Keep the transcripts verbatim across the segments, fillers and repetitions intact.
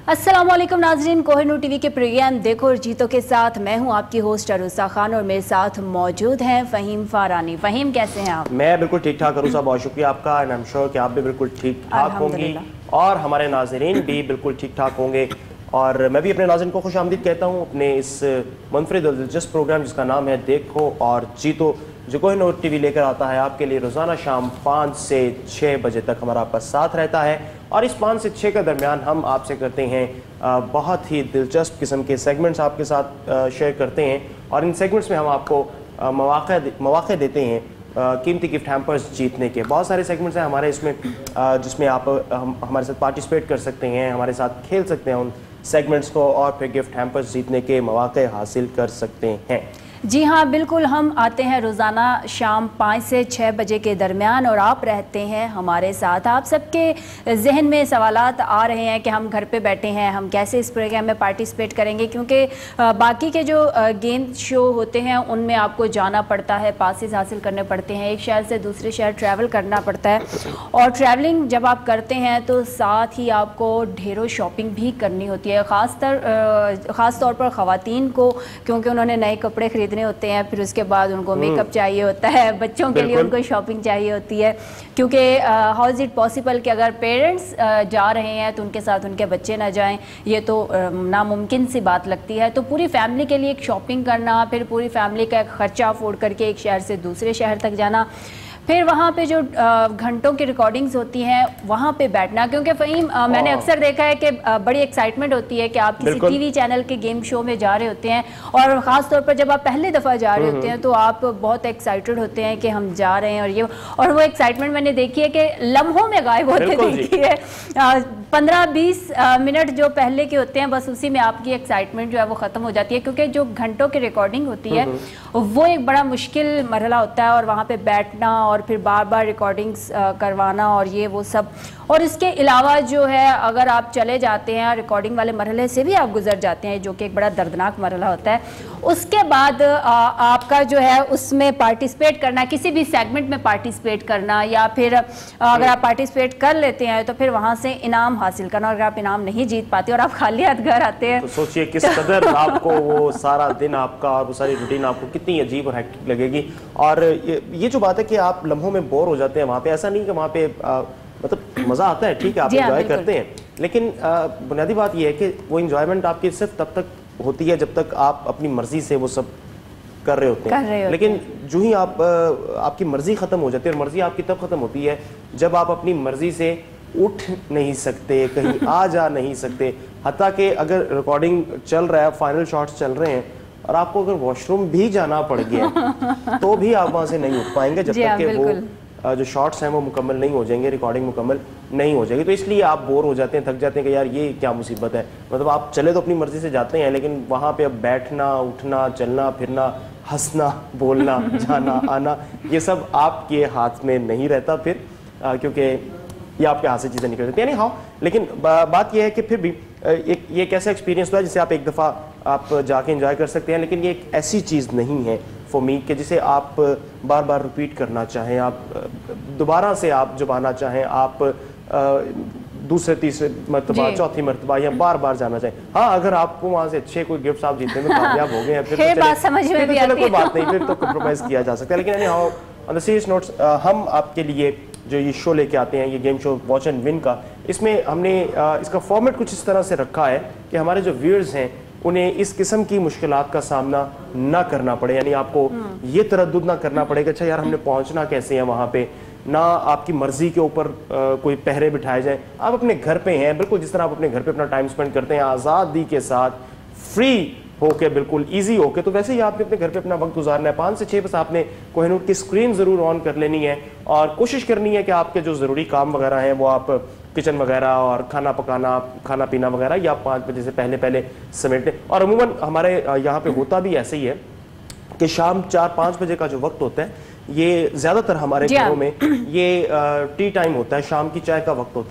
अस्सलाम वालेकुम नाज़रीन, कोहिनूर टीवी के प्रोग्राम देखो और जीतो के साथ मैं हूं आपकी होस्ट अरुसा खान और मेरे साथ मौजूद हैं फ़हीम फारानी। फ़हीम, कैसे हैं आप? मैं बिल्कुल ठीक ठाक अरुसा, बहुत शुक्रिया आपका एंड आई एम श्योर कि आप भी बिल्कुल ठीक ठाक होंगी और हमारे नाज़रीन भी बिल्कुल ठीक ठाक होंगे। और मैं भी अपने नाज़रीन को खुश आमदीद कहता हूँ अपने इस मुनफरिद और दिलचस्प प्रोग्राम जिसका नाम है देखो और जीतो, जो कोहिनूर टीवी लेकर आता है आपके लिए रोज़ाना शाम पाँच से छः बजे तक हमारा आपका साथ रहता है। और इस पाँच से छः के दरमियान हम आपसे करते हैं बहुत ही दिलचस्प किस्म के सेगमेंट्स आपके साथ शेयर करते हैं और इन सेगमेंट्स में हम आपको मौक़े मौक़े देते हैं कीमती गिफ्ट हैम्पर्स जीतने के। बहुत सारे सेगमेंट्स हैं हमारे इसमें जिसमें आप हम हमारे साथ पार्टिसिपेट कर सकते हैं, हमारे साथ खेल सकते हैं उन सेगमेंट्स को और फिर गिफ्ट हैम्पर्स जीतने के मौक़े हासिल कर सकते हैं। जी हाँ, बिल्कुल। हम आते हैं रोज़ाना शाम पाँच से छः बजे के दरमियान और आप रहते हैं हमारे साथ। आप सबके जहन में सवालात आ रहे हैं कि हम घर पे बैठे हैं, हम कैसे इस प्रोग्राम में पार्टिसिपेट करेंगे, क्योंकि बाकी के जो गेम शो होते हैं उनमें आपको जाना पड़ता है, पासेस हासिल करने पड़ते हैं, एक शहर से दूसरे शहर ट्रैवल करना पड़ता है और ट्रैवलिंग जब आप करते हैं तो साथ ही आपको ढेरों शॉपिंग भी करनी होती है, ख़ास तर ख़ास तौर पर ख़वातीन को, क्योंकि उन्होंने नए कपड़े खरीद होते हैं, फिर उसके बाद उनको मेकअप चाहिए होता है, बच्चों के लिए उनको शॉपिंग चाहिए होती है, क्योंकि हाउ इज इट पॉसिबल कि अगर पेरेंट्स जा रहे हैं तो उनके साथ उनके बच्चे ना जाएं, ये तो नामुमकिन सी बात लगती है। तो पूरी फैमिली के लिए एक शॉपिंग करना, फिर पूरी फैमिली का एक खर्चा अफोर्ड करके एक शहर से दूसरे शहर तक जाना, फिर वहाँ पे जो घंटों की रिकॉर्डिंग्स होती हैं वहाँ पे बैठना, क्योंकि फ़हीम मैंने अक्सर देखा है कि बड़ी एक्साइटमेंट होती है कि आप किसी टीवी चैनल के गेम शो में जा रहे होते हैं और ख़ास तौर पर जब आप पहले दफ़ा जा रहे होते हैं तो आप बहुत एक्साइटेड होते हैं कि हम जा रहे हैं और ये और वो एक्साइटमेंट मैंने देखी है कि लम्हों में गायब होते देखी है। पंद्रह बीस मिनट जो पहले के होते हैं बस उसी में आपकी एक्साइटमेंट जो है वो ख़त्म हो जाती है, क्योंकि जो घंटों की रिकॉर्डिंग होती है वो एक बड़ा मुश्किल मरहला होता है और वहाँ पे बैठना और फिर बार बार रिकॉर्डिंग्स करवाना और ये वो सब। और इसके अलावा जो है अगर आप चले जाते हैं रिकॉर्डिंग वाले मरहले से भी आप गुजर जाते हैं, जो कि एक बड़ा दर्दनाक मरहला होता है, उसके बाद आ, आपका जो है उसमें पार्टिसिपेट करना, किसी भी सेगमेंट में पार्टिसिपेट करना, या फिर अगर आप पार्टिसिपेट कर लेते हैं तो फिर वहाँ से इनाम हासिल करना, और अगर आप इनाम नहीं जीत पाते और आप खाली हाथ घर आते हैं तो सोचिए किस कदर आपको वो सारा दिन आपका और वो सारी रूटीन आपको कितनी अजीब और हेक्टिक लगेगी। और ये, ये जो बात है कि आप लम्हों में बोर हो जाते हैं वहाँ पे, ऐसा नहीं कि वहाँ पे आ, मतलब मज़ा आता है, ठीक है आप एंजॉय करते हैं, लेकिन बुनियादी बात ये है कि वो इंजॉयमेंट आपकी सिर्फ तब तक होती है जब तक आप अपनी मर्जी से वो सब कर रहे होते हैं। लेकिन जो ही आप आपकी मर्जी ख़त्म हो जाती है, और मर्जी आपकी तब ख़त्म होती है जब आप अपनी मर्जी से उठ नहीं सकते, कहीं आ जा नहीं सकते, हत्ता कि अगर रिकॉर्डिंग चल रहा है, फाइनल शॉट्स चल रहे हैं और आपको अगर वॉशरूम भी जाना पड़ गया तो भी आप वहाँ से नहीं उठ पाएंगे जब तक कि वो जो शॉट्स हैं वो मुकम्मल नहीं हो जाएंगे, रिकॉर्डिंग मुकम्मल नहीं हो जाएगी। तो इसलिए आप बोर हो जाते हैं, थक जाते हैं कि यार ये क्या मुसीबत है। मतलब आप चले तो अपनी मर्जी से जाते हैं, लेकिन वहाँ पे अब बैठना, उठना, चलना फिरना, हंसना, बोलना, जाना आना, ये सब आपके हाथ में नहीं रहता फिर, क्योंकि ये आपके हाथ से चीज़ें निकल जाती हैं। यानी हाँ, लेकिन बा, बात यह है कि फिर भी एक ये एक ऐसा एक्सपीरियंस हुआ है जिसे आप एक दफ़ा आप जाके एंजॉय कर सकते हैं, लेकिन ये एक ऐसी चीज़ नहीं है फॉर मी कि जिसे आप बार बार रिपीट करना चाहें, आप दोबारा से आप जब आना चाहें, आप दूसरे तीसरे मरतबा चौथी मरतबा या बार बार जाना चाहें। हाँ, अगर आपको वहाँ से अच्छे कोई गिफ्ट आप जीतने में कामयाब हो गए हैं फिर तो बात समझ में भी आती है, कोई बात नहीं, फिर तो कॉम्प्रोमाइज़ किया जा सकता है। लेकिन हाँ, ऑन द सीरियस नोट्स, हम आपके लिए जो ये शो लेके आते हैं, ये game show watch and win का, इसमें हमने इसका फॉर्मेट कुछ इस तरह से रखा है कि हमारे जो व्यूअर्स हैं उन्हें इस किस्म की मुश्किलात का सामना ना करना पड़े, यानी आपको ये तरद्दुद ना करना पड़े कि अच्छा यार हमने पहुंचना कैसे है वहाँ पे, ना आपकी मर्जी के ऊपर कोई पहरे बिठाए जाए। आप अपने घर पे हैं, बिल्कुल जिस तरह आप अपने घर पे अपना टाइम स्पेंड करते हैं आज़ादी के साथ, फ्री होके, बिल्कुल इजी होके, तो वैसे ही आपने अपने घर पे अपना वक्त गुजारना है। पाँच से छः बस आपने कोहिनूर की स्क्रीन ज़रूर ऑन कर लेनी है और कोशिश करनी है कि आपके जो ज़रूरी काम वगैरह हैं वो आप किचन वगैरह और खाना पकाना, खाना पीना वगैरह या पाँच बजे से पहले पहले समेटें। और अमूमन हमारे यहाँ पे होता भी ऐसे ही है कि शाम चार पाँच बजे का जो वक्त होता है ये ज़्यादातर हमारे घरों में ये टी टाइम होता है, शाम की चाय का वक्त होता है।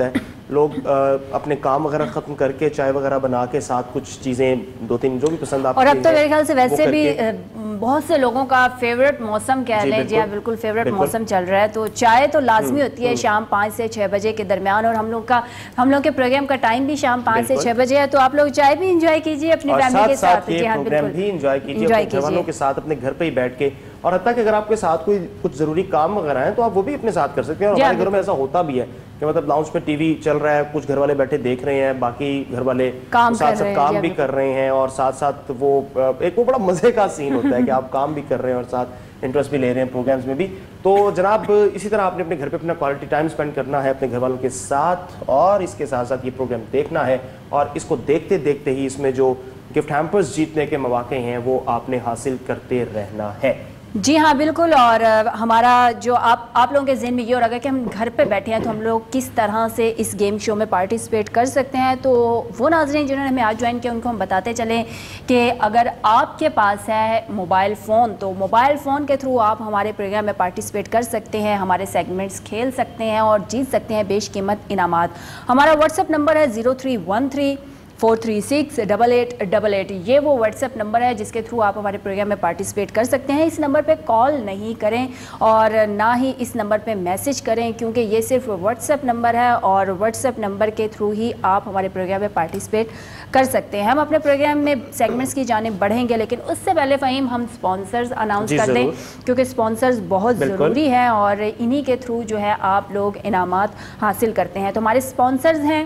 لوگ اپنے کام وغیرہ ختم کر کے چائے وغیرہ بنا کے ساتھ کچھ چیزیں دو تین جو بھی پسند آپ اور اب تو میرے خیال سے ویسے بھی بہت سے لوگوں کا فیوریٹ موسم کہہ لیں، جی ہاں بالکل فیوریٹ موسم چل رہا ہے، تو چائے تو لازمی ہوتی ہے شام پانچ سے چھ بجے کے درمیان، اور ہم لوگ کا ہم لوگ کے پروگرام کا ٹائم بھی شام پانچ سے چھ بجے ہے، تو آپ لوگ چائے بھی انجوائے کیجیے اپنی فیملی کے ساتھ، جی ہاں بالکل بھی انجوائے کیجیے اپنے گھر والوں کے ساتھ اپنے گھر پہ ہی بیٹھ کے، اور حتیٰ کہ اگر آپ کے ساتھ کوئی کچھ ضروری کام وغیرہ ہیں تو آپ وہ بھی اپنے ساتھ کر سکتے ہیں. اور ہمارے گھروں میں ایسا ہوتا بھی ہے کہ مطلب لاؤنج پہ ٹی وی چل رہا ہے، کچھ گھر والے بیٹھے دیکھ رہے ہیں، باقی گھر والے ساتھ ساتھ کام بھی کر رہے ہیں، اور ساتھ ساتھ وہ ایک وہ بڑا مزے کا سین ہوتا ہے کہ آپ کام بھی کر رہے ہیں اور ساتھ انٹرسٹ بھی لے رہے ہیں پروگرامز میں بھی. تو جناب اسی طرح آپ نے اپنے گھر پہ اپنا کوالٹی ٹائم سپینڈ کرنا ہے اپنے گھر والوں کے ساتھ، اور اس کے ساتھ ساتھ یہ پروگرام دیکھنا ہے، اور اس کو دیکھتے دیکھتے ہی اس میں جو گفٹ ہیمپرز جیتنے کے مواقع ہیں وہ آپ نے حاصل کرتے رہنا ہے. جی ہاں بالکل. اور ہمارا جو آپ آپ لوگوں کے ذہن میں یہ ہو رہا ہے کہ ہم گھر پہ بیٹھے ہیں تو ہم لوگ کس طرح سے اس گیم شو میں پارٹیسپیٹ کر سکتے ہیں، تو وہ ناظرین جنہوں نے ہمیں آج جوائن کیا ان کو ہم بتاتے چلیں کہ اگر آپ کے پاس ہے موبائل فون تو موبائل فون کے تھرو آپ ہمارے پروگرام میں پارٹیسپیٹ کر سکتے ہیں، ہمارے سیگمنٹس کھیل سکتے ہیں اور جیت سکتے ہیں بیش قیمت انعامات. ہمارا واٹس ایپ نمبر ہے zero three one three four three six double eight double eight. یہ وہ واٹس ایپ نمبر ہے جس کے تھرو آپ ہمارے پروگرام میں پارٹیسپیٹ کر سکتے ہیں. اس نمبر پہ کال نہیں کریں اور نہ ہی اس نمبر پہ میسج کریں، کیونکہ یہ صرف واٹس ایپ نمبر ہے اور واٹس ایپ نمبر کے تھرو ہی آپ ہمارے پروگرام میں پارٹیسپیٹ کر سکتے ہیں. ہم اپنے پروگرام میں سیگمنٹس کی جانب بڑھیں گے، لیکن اس سے پہلے فہیم ہم اسپانسرز اناؤنس کر دیں، کیونکہ اسپانسرز بہت ضروری ہیں اور انہی کے تھرو جو ہے آپ لوگ انعامات حاصل کرتے ہیں. تو ہمارے اسپانسرز ہیں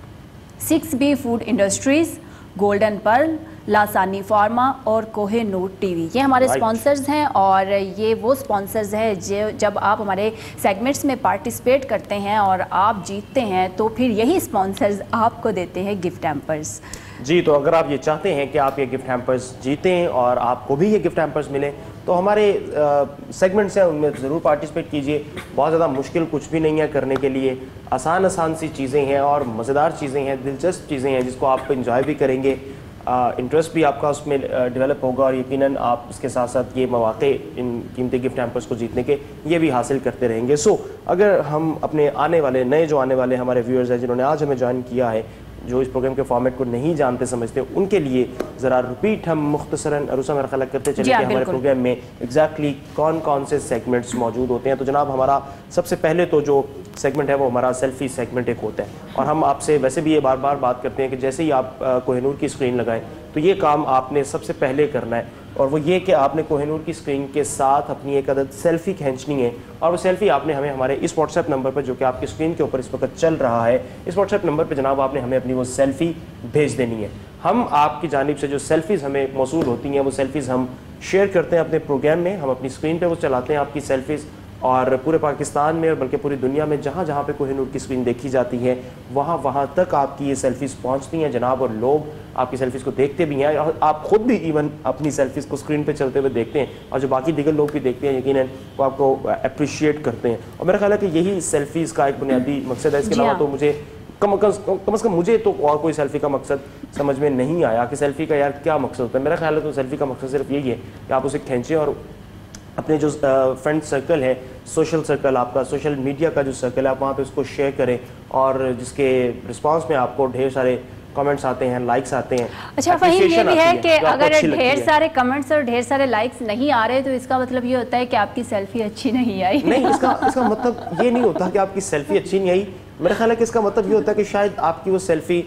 six B food industries, golden pearl, Lasani pharma اور کوہ نور ٹی وی. یہ ہمارے اسپانسرز ہیں اور یہ وہ اسپانسرز ہیں جو جب آپ ہمارے سیگمنٹس میں پارٹیسپیٹ کرتے ہیں اور آپ جیتتے ہیں تو پھر یہی اسپانسرز آپ کو دیتے ہیں گفٹ ہیمپرز. جی تو اگر آپ یہ چاہتے ہیں کہ آپ یہ گفٹ ہیمپرز جیتیں اور آپ کو بھی یہ گفٹ ہیمپرز ملیں تو ہمارے سیگمنٹس ہیں ان میں ضرور پارٹیسپیٹ کیجئے. بہت زیادہ مشکل کچھ بھی نہیں ہے کرنے کے لیے، آسان آسان سی چیزیں ہیں اور مزیدار چیزیں ہیں، دلچسپ چیزیں ہیں جس کو آپ انجوائے بھی کریں گے، انٹرسٹ بھی آپ کا اس میں ڈیولپ ہوگا، اور یقیناً آپ اس کے ساتھ ساتھ یہ مواقع ان قیمتی گفٹ ہیمپرز کو جیتنے کے یہ بھی حاصل کرتے رہیں گے. سو اگر ہم اپنے آنے والے نئے جو آنے والے ہمارے ویورز ہیں جنہوں نے آج ہمیں جوائن کیا ہے، جو اس پروگرام کے فارمیٹ کو نہیں جانتے سمجھتے، ان کے لیے ذرا رپیٹ ہم مختصراً عروسہ میرا خیال کرتے چلے کہ ہمارے پروگرام میں ایگزیکٹلی کون کون سے سیگمنٹس موجود ہوتے ہیں. تو جناب ہمارا سب سے پہلے تو جو سیگمنٹ ہے وہ ہمارا سیلفی سیگمنٹ ایک ہوتا ہے، اور ہم آپ سے ویسے بھی یہ بار بار بات کرتے ہیں کہ جیسے ہی آپ کوہ نور کی اسکرین لگائیں تو یہ کام آپ نے سب سے پہلے کرنا ہے، اور وہ یہ کہ آپ نے کوہ نور کی اسکرین کے ساتھ اپنی ایک عدد سیلفی کھینچنی ہے، اور وہ سیلفی آپ نے ہمیں ہمارے اس واٹس ایپ نمبر پر جو کہ آپ کی اسکرین کے اوپر اس وقت چل رہا ہے، اس واٹس ایپ نمبر پہ جناب آپ نے ہمیں اپنی وہ سیلفی بھیج دینی ہے. ہم آپ کی جانب سے جو سیلفیز ہمیں موصول ہوتی ہیں وہ سیلفیز ہم شیئر کرتے ہیں اپنے پروگرام میں، ہم اپنی اسکرین پہ وہ چلاتے ہیں آپ کی سیلفیز، اور پورے پاکستان میں اور بلکہ پوری دنیا میں جہاں جہاں پہ کوہ نور کی اسکرین دیکھی جاتی ہے وہاں وہاں تک آپ کی یہ سیلفیز پہنچتی ہیں جناب، اور لوگ آپ کی سیلفیز کو دیکھتے بھی ہیں، اور آپ خود بھی ایون اپنی سیلفیز کو اسکرین پہ چلتے ہوئے دیکھتے ہیں، اور جو باقی دیگر لوگ بھی دیکھتے ہیں یقیناً وہ آپ کو اپریشیٹ کرتے ہیں. اور میرا خیال ہے کہ یہی سیلفیز کا ایک بنیادی مقصد ہے. اس کے علاوہ تو مجھے کم کم از کم مجھے تو اور کوئی سیلفی کا مقصد سمجھ میں نہیں آیا کہ سیلفی کا یار کیا مقصد ہوتا ہے. میرا خیال ہے تو سیلفی کا مقصد صرف یہی ہے کہ آپ اسے کھینچیں اور اپنے جو فرینڈ سرکل ہے، سوشل سرکل، آپ کا سوشل میڈیا کا جو سرکل ہے، آپ وہاں پہ اس کو شیئر کریں، اور جس کے رسپانس میں آپ کو ڈھیر سارے کمنٹس آتے ہیں، لائکس آتے ہیں. اچھا فہیم یہ بھی ہے کہ اگر ڈھیر سارے کمنٹس اور ڈھیر سارے لائکس نہیں آ رہے تو اس کا مطلب یہ ہوتا ہے کہ آپ کی سیلفی اچھی نہیں آئی. نہیں، اس کا اس کا مطلب یہ نہیں ہوتا کہ آپ کی سیلفی اچھی نہیں آئی. میرا خیال ہے کہ اس کا مطلب یہ ہوتا ہے کہ شاید آپ کی وہ سیلفی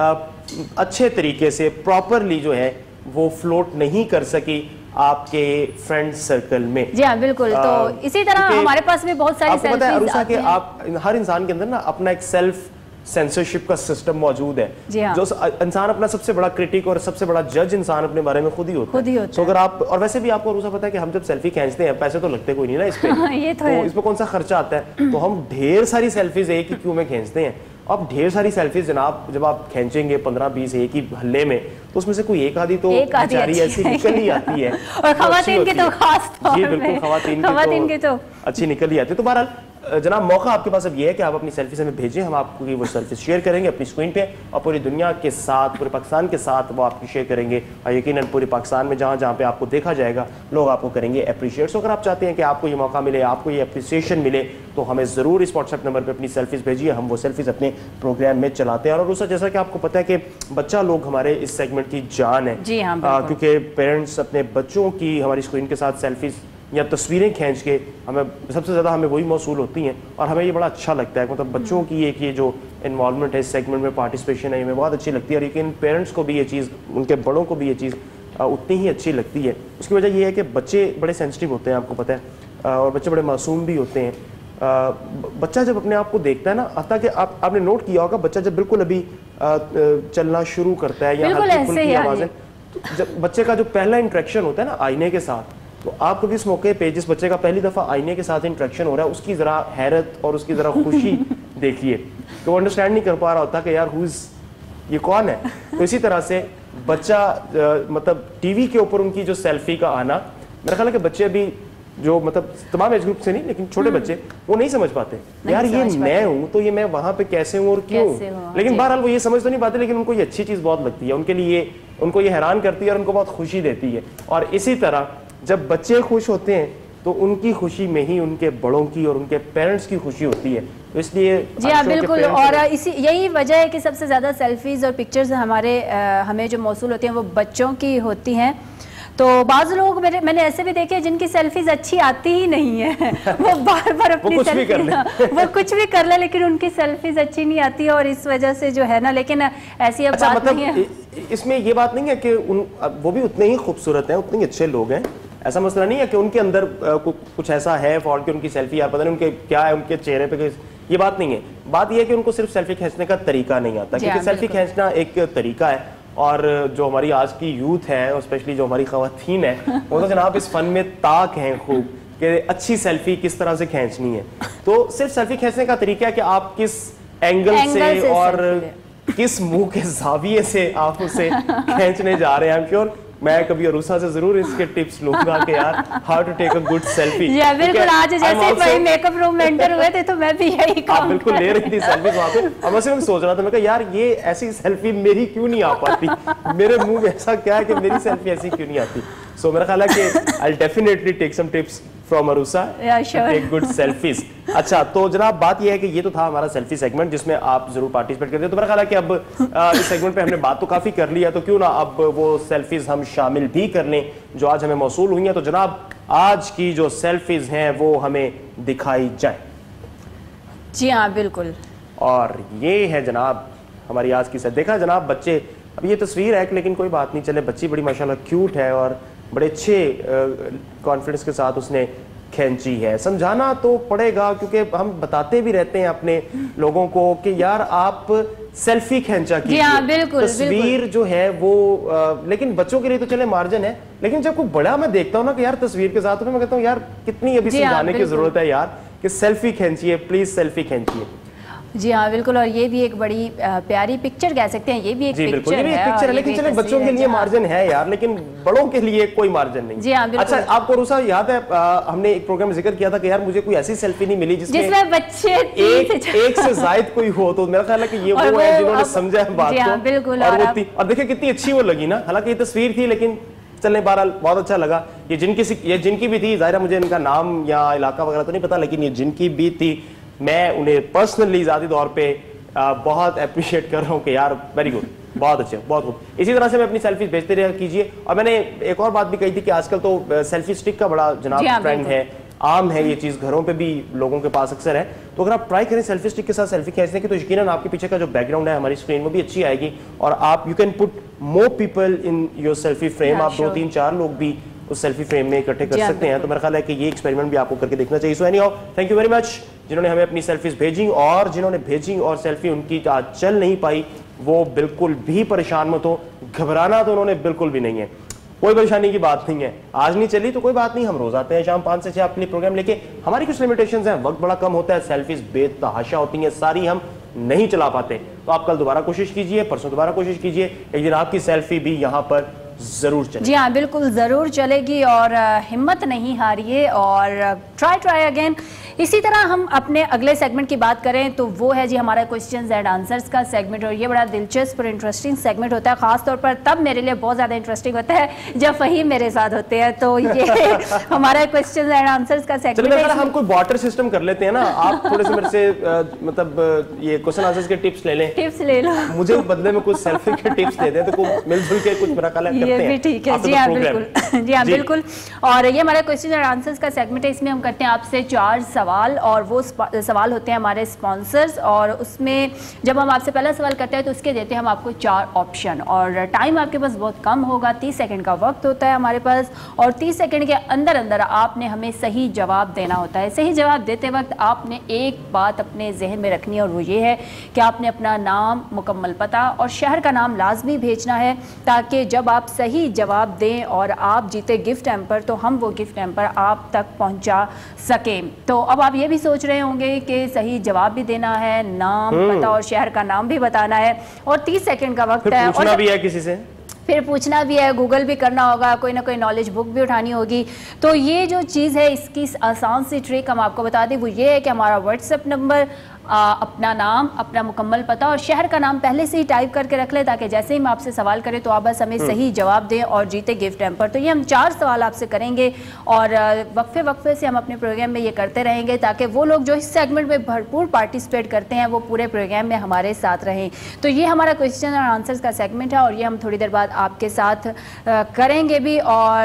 اچھے طریقے سے پراپرلی جو ہے وہ فلوٹ نہیں کر سکی آپ کے فرینڈ سرکل میں. جی ہاں بالکل. تو اسی طرح ہمارے پاس بھی بہت ساری سیلفیز آتی ہیں. کہ آپ ہر انسان کے اندر نا اپنا ایک سیلف سینسرشپ کا سسٹم موجود ہے. جو انسان اپنا سب سے بڑا کرٹک اور سب سے بڑا جج انسان اپنے بارے میں خود ہی ہوتا ہے. تو اگر آپ، اور ویسے بھی آپ کو روزہ پتہ ہے کہ ہم جب سیلفی کھینچتے ہیں پیسے تو لگتے کوئی نہیں نا اس پہ، تو اس پہ کون سا خرچہ آتا ہے. تو ہم ڈھیر ساری سیلفیز ایک ہی کیوں میں کھینچتے ہیں. اب ڈھیر ساری سیلفیز جناب جب آپ کھینچیں گے پندرہ بیس ایک ہی ہلے میں تو اس میں سے کوئی ایک آدھی تو بیچاری ایسی نکل ہی آتی ہے، اور خواتین کی تو خاص طور پہ. جی بالکل، خواتین کی تو اچھی نکل ہی آتی ہے. تو بہرحال جناب موقع آپ کے پاس اب یہ ہے کہ آپ اپنی سیلفیز ہمیں بھیجیں, ہم آپ کی وہ سیلفیز شیئر کریں گے اپنی اسکرین پہ, اور پوری دنیا کے ساتھ, پورے پاکستان کے ساتھ وہ آپ کی شیئر کریں گے, اور یقیناً پورے پاکستان میں جہاں جہاں پہ آپ کو دیکھا جائے گا لوگ آپ کو کریں گے اپریشیٹ. سو اگر آپ چاہتے ہیں کہ آپ کو یہ موقع ملے, آپ کو یہ اپریسیشن ملے, تو ہمیں ضرور اس واٹس ایپ نمبر پہ اپنی سیلفیز بھیجیے, ہم وہ سیلفیز اپنے پروگرام میں چلاتے ہیں. اور دوسرا جیسا کہ آپ کو پتہ ہے کہ بچہ لوگ ہمارے اس سیگمنٹ کی جان ہے, جی ہاں, کیونکہ پیرنٹس اپنے بچوں کی ہماری اسکرین کے ساتھ سیلفیز یا تصویریں کھینچ کے ہمیں سب سے زیادہ ہمیں وہی موصول ہوتی ہیں, اور ہمیں یہ بڑا اچھا لگتا ہے. مطلب بچوں کی ایک یہ جو انوالومنٹ ہے اس سیگمنٹ میں, پارٹیسپیشن ہے, ہمیں بہت اچھی لگتی ہے, اور لیکن پیرنٹس کو بھی یہ چیز, ان کے بڑوں کو بھی یہ چیز اتنی ہی اچھی لگتی ہے. اس کی وجہ یہ ہے کہ بچے بڑے سینسٹیو ہوتے ہیں, آپ کو پتہ ہے, اور بچے بڑے معصوم بھی ہوتے ہیں. بچہ جب اپنے آپ کو دیکھتا ہے نا, حتیٰ کہ آپ آپ نے نوٹ کیا ہوگا بچہ جب بالکل ابھی چلنا شروع کرتا ہے یا ہلکی پھلکی آوازیں, جب بچے کا جو پہلا انٹریکشن ہوتا ہے نا آئینے کے ساتھ, تو آپ کو بھی اس موقع پہ جس بچے کا پہلی دفعہ آئینے کے ساتھ انٹریکشن ہو رہا ہے اس کی ذرا حیرت اور اس کی ذرا خوشی دیکھیے, کہ وہ انڈرسٹینڈ نہیں کر پا رہا ہوتا کہ یار ہوز یہ کون ہے. تو اسی طرح سے بچہ مطلب ٹی وی کے اوپر ان کی جو سیلفی کا آنا, میرا خیال ہے کہ بچے ابھی جو مطلب تمام ایج گروپ سے نہیں لیکن چھوٹے بچے وہ نہیں سمجھ پاتے یار یہ میں ہوں تو یہ میں وہاں پہ کیسے ہوں اور کیوں, لیکن بہرحال وہ یہ سمجھ تو نہیں پاتے, لیکن ان کو یہ اچھی چیز بہت لگتی ہے, ان کے لیے ان کو یہ حیران کرتی ہے اور ان کو بہت خوشی دیتی ہے. اور اسی طرح جب بچے خوش ہوتے ہیں تو ان کی خوشی میں ہی ان کے بڑوں کی اور ان کے پیرنٹس کی خوشی ہوتی ہے. تو اس لیے جی ہاں بالکل, اور اسی یہی وجہ ہے کہ سب سے زیادہ سیلفیز اور پکچرز ہمارے ہمیں جو موصول ہوتی ہیں وہ بچوں کی ہوتی ہیں. تو بعض لوگ میرے میں نے ایسے بھی دیکھے جن کی سیلفیز اچھی آتی ہی نہیں ہے, وہ بار بار اپنی سیلفی وہ کچھ بھی کر لے لیکن ان کی سیلفیز اچھی نہیں آتی, اور اس وجہ سے جو ہے نا, لیکن ایسی اب بات نہیں ہے. اس میں یہ بات نہیں ہے کہ وہ بھی اتنے ہی خوبصورت ہیں, اتنے ہی اچھے لوگ ہیں, ایسا مسئلہ نہیں ہے کہ ان کے اندر کچھ ایسا ہے فالٹ کہ ان کی سیلفی یار پتہ نہیں ان کے کیا ہے ان کے چہرے پہ, یہ بات نہیں ہے. بات یہ ہے کہ ان کو صرف سیلفی کھینچنے کا طریقہ نہیں آتا, کیونکہ سیلفی کھینچنا ایک طریقہ ہے, اور جو ہماری آج کی یوتھ ہے اور اسپیشلی جو ہماری خواتین ہیں وہ تو جناب اس فن میں طاق ہیں خوب کہ اچھی سیلفی کس طرح سے کھینچنی ہے. تو صرف سیلفی کھینچنے کا طریقہ ہے کہ آپ کس اینگل سے اور کس منہ کے زاویے سے آپ اسے کھینچنے جا رہے ہیں. I'm sure میں کبھی عروسہ سے ضرور اس کے ٹپس لوں گا کہ یار how to take a good selfie. یا بالکل, آج جیسے بھائی میک اپ روم میں انٹر ہوئے تھے تو میں بھی یہی کام بالکل لے رہی تھی سیلفیز وہاں پہ, اور میں صرف سوچ رہا تھا میں کہ یار یہ ایسی سیلفی میری کیوں نہیں آ پاتی, میرے منہ میں ایسا کیا ہے کہ میری سیلفی ایسی کیوں نہیں آتی. سو میرا خیال ہے کہ I'll definitely take some tips from Arusa to take good selfies. اچھا تو جناب بات یہ ہے کہ یہ تو تھا ہمارا سیلفی سیگمنٹ جس میں آپ ضرور پارٹیسپیٹ کرتے ہیں. تو میرا خیال ہے کہ اب اس سیگمنٹ پہ ہم نے بات تو کافی کر لی ہے, تو کیوں نہ اب وہ سیلفیز ہم شامل بھی کر لیں جو آج ہمیں موصول ہوئی ہیں. تو جناب آج کی جو سیلفیز ہیں وہ ہمیں دکھائی جائیں. جی ہاں بالکل, اور یہ ہے جناب ہماری آج کی سیلفی. دیکھا جناب بچے, اب یہ تصویر ہے لیکن کوئی بات نہیں, چلے بچی بڑی ماشاءاللہ کیوٹ ہے اور بڑے اچھے کانفیڈنس کے ساتھ اس نے کھینچی ہے. سمجھانا تو پڑے گا کیونکہ ہم بتاتے بھی رہتے ہیں اپنے لوگوں کو کہ یار آپ سیلفی کھینچا کیجئے, تصویر جو ہے وہ, لیکن بچوں کے لیے تو چلے مارجن ہے, لیکن جب کوئی بڑا میں دیکھتا ہوں نا کہ یار تصویر کے ساتھ میں کہتا ہوں یار کتنی ابھی سمجھانے کی ضرورت ہے یار کہ سیلفی کھینچیے, پلیز سیلفی کھینچیے. جی ہاں بالکل, اور یہ بھی ایک بڑی پیاری پکچر کہہ سکتے ہیں, یہ بھی ایک پکچر ہے, پکچر ہے لیکن چلے بچوں کے لیے مارجن ہے یار, لیکن بڑوں کے لیے کوئی مارجن نہیں. جی ہاں بالکل. اچھا آپ کو عروسہ یاد ہے ہم نے ایک پروگرام میں ذکر کیا تھا کہ یار مجھے کوئی ایسی سیلفی نہیں ملی جس میں بچے ایک سے زائد کوئی ہو, تو میرا خیال ہے کہ یہ وہ ہے جنہوں نے سمجھا بات کو, اور دیکھیں کتنی اچھی وہ لگی نا, حالانکہ یہ تصویر تھی لیکن چلنے بہرحال بہت اچھا لگا. یہ جن کی یہ جن کی بھی تھی, ظاہرہ مجھے ان کا نام یا علاقہ وغیرہ تو نہیں پتا, لیکن یہ جن کی بھی تھی میں انہیں پرسنلی ذاتی طور پہ بہت اپریشیٹ کر رہا ہوں کہ یار ویری گڈ, بہت اچھے, بہت خوب. اسی طرح سے میں اپنی سیلفیز بھیجتے رہا کیجیے. اور میں نے ایک اور بات بھی کہی تھی کہ آج کل تو سیلفی سٹک کا بڑا جناب ٹرینڈ ہے, عام ہے یہ چیز, گھروں پہ بھی لوگوں کے پاس اکثر ہے. تو اگر آپ ٹرائی کریں سیلفی سٹک کے ساتھ سیلفی کھینچنے کی, تو یقیناً آپ کے پیچھے کا جو بیک گراؤنڈ ہے ہماری اسکرین وہ بھی اچھی آئے گی, اور آپ you can put more people in your selfie frame, آپ دو تین چار لوگ بھی اس سیلفی فریم میں اکٹھے کر سکتے ہیں. تو میرا خیال ہے کہ یہ ایکسپیریمنٹ بھی آپ کو کر کے دیکھنا چاہیے. So anyhow thank you very much جنہوں نے ہمیں اپنی سیلفیز بھیجیں, اور جنہوں نے بھیجیں اور سیلفی ان کی آج چل نہیں پائی وہ بالکل بھی پریشان مت ہو, گھبرانا تو انہوں نے بالکل بھی نہیں ہے, کوئی پریشانی کی بات نہیں ہے. آج نہیں چلی تو کوئی بات نہیں, ہم روز آتے ہیں شام پانچ سے چھ آپ کے لیے پروگرام لے کے. ہماری کچھ لمیٹیشنز ہیں, وقت بڑا کم ہوتا ہے, سیلفیز بے تحاشا ہوتی ہیں, ساری ہم نہیں چلا پاتے. تو آپ کل دوبارہ کوشش کیجئے, پرسوں دوبارہ کوشش کیجئے, ایک دن آپ کی سیلفی بھی یہاں پر ضرور چلے. جی ہاں بالکل ضرور چلے گی, اور ہمت نہیں ہاریے, اور ٹرائی ٹرائی اگین. اسی طرح ہم اپنے اگلے سیگمنٹ کی بات کریں تو وہ ہے جی ہمارا کوسچنز اینڈ آنسرز کا سیگمنٹ، اور یہ بڑا دلچسپ اور انٹرسٹنگ سیگمنٹ ہوتا ہے، خاص طور پر تب میرے لیے بہت زیادہ انٹرسٹنگ ہوتا ہے جب فہیم میرے ساتھ ہوتے ہیں. تو یہ ہمارا کوسچنز اینڈ آنسرز کا سیگمنٹ ہے. ہم کوئی واٹر سسٹم کر لیتے ہیں نا، آپ تھوڑے سے میرے سے مطلب یہ کوسچن آنسرز کے ٹپس لے لیں، ٹپس لے لو، مجھے بدلے میں کچھ سیلفی کے ٹپس دے دیں، تو مل جل کے کچھ میرا خیال کرتے ہیں. یہ بھی ٹھیک ہے. جی ہاں بالکل، جی ہاں بالکل. اور یہ ہمارا کوسچن اینڈ آنسرز کا سیگمنٹ ہے، اس میں ہم کرتے ہیں آپ سے چار سوال، اور وہ سوال ہوتے ہیں ہمارے اسپانسرز، اور اس میں جب ہم آپ سے پہلا سوال کرتے ہیں تو اس کے دیتے ہیں ہم آپ کو چار آپشن، اور ٹائم آپ کے پاس بہت کم ہوگا، تیس سیکنڈ کا وقت ہوتا ہے ہمارے پاس، اور تیس سیکنڈ کے اندر اندر آپ نے ہمیں صحیح جواب دینا ہوتا ہے. صحیح جواب دیتے وقت آپ نے ایک بات اپنے ذہن میں رکھنی ہے، اور وہ یہ ہے کہ آپ نے اپنا نام، مکمل پتہ اور شہر کا نام لازمی بھیجنا ہے، تاکہ جب آپ صحیح جواب دیں اور آپ جیتے گفٹ ہیمپر تو ہم وہ گفٹ ہیمپر آپ تک پہنچا سکیں. تو اب آپ یہ بھی سوچ رہے ہوں گے کہ صحیح جواب بھی دینا ہے، نام، پتہ اور شہر کا نام بھی بتانا ہے، اور تیس سیکنڈ کا وقت ہے، پوچھنا بھی ہے کسی سے، پھر پوچھنا بھی ہے، گوگل بھی کرنا ہوگا، کوئی نہ کوئی نالج بک بھی اٹھانی ہوگی. تو یہ جو چیز ہے اس کی آسان سی ٹرک ہم آپ کو بتا دیں، وہ یہ ہے کہ ہمارا واٹس ایپ نمبر، اپنا نام، اپنا مکمل پتہ اور شہر کا نام پہلے سے ہی ٹائپ کر کے رکھ لیں، تاکہ جیسے ہی ہم آپ سے سوال کریں تو آپ بس ہمیں صحیح جواب دیں اور جیتے گفٹ ہیمپر. تو یہ ہم چار سوال آپ سے کریں گے، اور وقفے وقفے سے ہم اپنے پروگرام میں یہ کرتے رہیں گے، تاکہ وہ لوگ جو اس سیگمنٹ میں بھرپور پارٹیسپیٹ کرتے ہیں وہ پورے پروگرام میں ہمارے ساتھ رہیں. تو یہ ہمارا کوسچن اور آنسرز کا سیگمنٹ ہے، اور یہ ہم تھوڑی دیر بعد آپ کے ساتھ کریں گے بھی، اور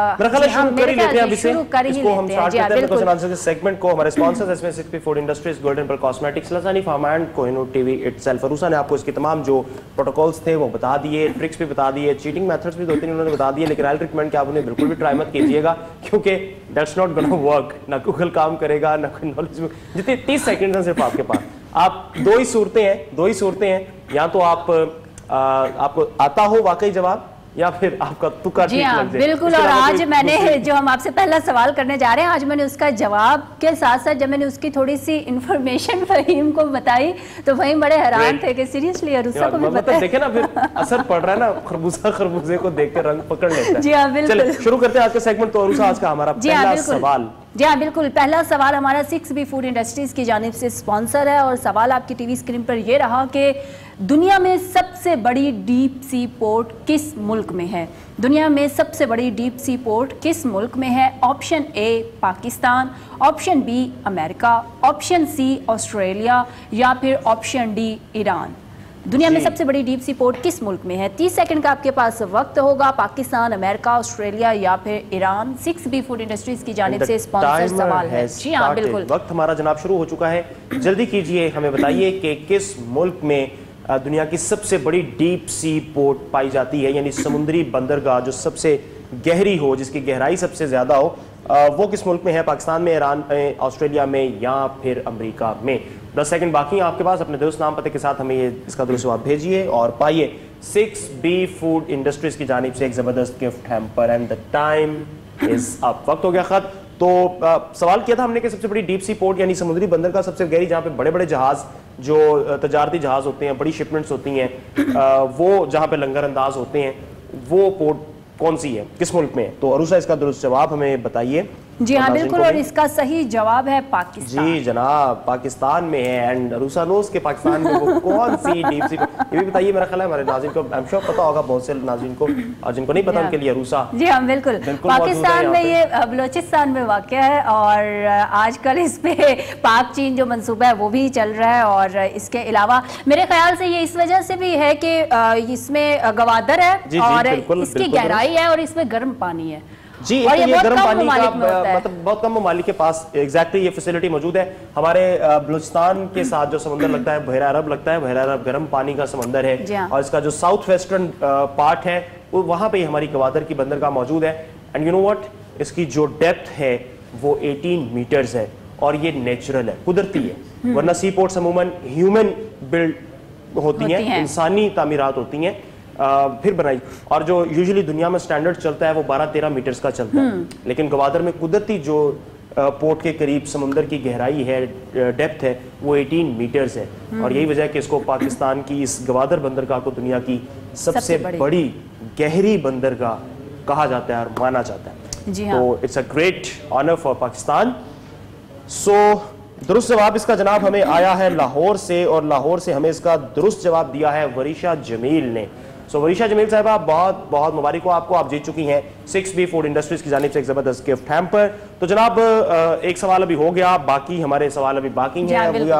شروع کر ہی لیتے ہیں ابھی سے کر ہی لیتے ہیں. جی بالکل، کوسچن آنسر کے سیگمنٹ کو ہمارے اسپانسرز اس میں six P food industries, golden pearl cosmetics, Lasani pharma and Kohinoor T V itself. Aroosa نے آپ کو اس کے تمام جو پروٹوکولز تھے وہ بتا دیے، ٹرکس بھی بتا دیے، چیٹنگ میتھڈز بھی دو تین انہوں نے بتا دیے، لیکن آئی ریکمینڈ کہ آپ انہیں بالکل بھی ٹرائی مت کیجیے گا، کیونکہ دیٹس ناٹ گونا ورک. نہ گوگل کام کرے گا، نہ کوئی نالج. جتنے تیس سیکنڈ ہیں صرف آپ کے پاس، آپ دو ہی صورتیں ہیں دو ہی صورتیں ہیں یا تو آپ آپ کو آتا ہو واقعی جواب، یا پھر آپ کا تکا ٹھیک لگ جائے. بالکل. اور آج میں نے جو ہم آپ سے پہلا سوال کرنے جا رہے ہیں، آج میں نے اس کا جواب کے ساتھ ساتھ جب میں نے اس کی تھوڑی سی انفارمیشن فہیم کو بتائی تو فہیم بڑے حیران تھے کہ سیریسلی عروسہ کو بھی پتہ ہے. دیکھیں نا پھر اثر پڑ رہا ہے نا، خربوزہ خربوزے کو دیکھ کے رنگ پکڑ لیتا ہے. جی ہاں بالکل. شروع کرتے ہیں آج کا سیگمنٹ. تو عروسہ آج کا ہمارا پہلا سوال. جی ہاں بالکل، پہلا سوال ہمارا سکس بی فوڈ انڈسٹریز کی جانب سے اسپانسر ہے، اور سوال آپ کی ٹی وی اسکرین پر یہ رہا کہ دنیا میں سب سے بڑی ڈیپ سی پورٹ کس ملک میں ہے؟ دنیا میں سب سے بڑی ڈیپ سی پورٹ کس ملک میں ہے؟ Option A Pakistan, option B امریکہ، آپشن سی آسٹریلیا، یا پھر آپشن ڈی ایران. دنیا میں سب سے بڑی ڈیپ سی پورٹ کس ملک میں ہے؟ تیس سیکنڈ کا آپ کے پاس وقت ہوگا. پاکستان، امریکہ، آسٹریلیا یا پھر Iran. Six B food industries کی جانب سے اسپانسر سوال ہے. جی ہاں بالکل، وقت ہمارا جناب شروع ہو چکا ہے. جلدی کیجئے، ہمیں بتائیے کہ کس ملک میں دنیا کی سب سے بڑی ڈیپ سی پورٹ پائی جاتی ہے، یعنی سمندری بندرگاہ جو سب سے گہری ہو، جس کی گہرائی سب سے زیادہ ہو، وہ کس ملک میں ہے؟ پاکستان میں، ایران میں، آسٹریلیا میں یا پھر امریکہ میں. دس سیکنڈ باقی ہیں آپ کے پاس. اپنے درست نام پتے کے ساتھ ہمیں یہ اس کا درست جواب بھیجیے اور پائیے سکس بی فوڈ انڈسٹریز کی جانب سے ایک زبردست gift hamper. And the time is up. وقت ہو گیا ختم. تو سوال کیا تھا ہم نے کہ سب سے بڑی ڈیپ سی پورٹ یعنی سمندری بندر کا سب سے گہری، جہاں پہ بڑے بڑے جہاز جو تجارتی جہاز ہوتے ہیں، بڑی شپمنٹس ہوتی ہیں، وہ جہاں پہ لنگر انداز ہوتے ہیں، وہ پورٹ کون سی ہے، کس ملک میں ہے؟ تو عروسہ اس کا درست جواب ہمیں بتائیے. جی ہاں بالکل، اور اس کا صحیح جواب ہے پاکستان. جی جناب، پاکستان میں ہے. اینڈ عروسہ نوز کے پاکستان میں وہ کون سی ڈیپ سی، یہ بھی بتائیے. میرا خیال ہے ہمارے ناظرین کو ایم شور پتا ہوگا، بہت سے ناظرین کو، اور جن کو نہیں پتا ان کے لیے عروسہ. جی ہاں بالکل، پاکستان میں یہ بلوچستان میں واقع ہے، اور آج کل اس پہ پاک چین جو منصوبہ ہے وہ بھی چل رہا ہے. اور اس کے علاوہ میرے خیال سے یہ اس وجہ سے بھی ہے کہ اس میں گوادر ہے اور اس کی گہرائی ہے اور اس میں گرم پانی ہے. جی یہ گرم پانی کا مطلب بہت کم ممالک کے پاس ایگزیکٹلی یہ فیسلٹی موجود ہے. ہمارے بلوچستان کے ساتھ جو سمندر لگتا ہے بحیرہ عرب لگتا ہے، بحیرہ عرب گرم پانی کا سمندر ہے، اور اس کا جو ساؤتھ ویسٹرن پارٹ ہے وہاں پہ ہی ہماری گوادر کی بندرگاہ موجود ہے. اینڈ یو نو واٹ، اس کی جو ڈیپتھ ہے وہ ایٹین میٹرز ہے، اور یہ نیچرل ہے، قدرتی ہے. ورنہ سی پورٹس عموماً ہیومن بلڈ ہوتی ہیں، انسانی تعمیرات ہوتی ہیں پھر بنائی، اور جو یوزلی دنیا میں سٹینڈرڈ چلتا ہے وہ بارہ تیرہ میٹرز کا چلتا ہے. لیکن گوادر میں قدرتی جو پورٹ کے قریب سمندر کی گہرائی ہے، ڈیپتھ ہے، وہ ایٹین میٹرز ہے. اور یہی وجہ ہے کہ اس کو پاکستان کی اس گوادر بندرگاہ کو دنیا کی سب سے بڑی گہری بندرگاہ کہا جاتا ہے اور مانا جاتا ہے. جی ہاں، تو it's a great honour for Pakistan. So درست جواب اس کا جناب ہمیں آیا ہے لاہور سے, اور لاہور سے ہمیں اس کا درست جواب دیا ہے وریشا جمیل نے. سو وریشا جمیل صاحبہ بہت بہت مبارک ہو آپ کو, آپ جیت چکی ہیں سکس بی فوڈ انڈسٹریز کی جانب سے ایک زبردست گفٹ ہیمپر. تو جناب ایک سوال ابھی ہو گیا, باقی ہمارے سوال ابھی باقی ہیں.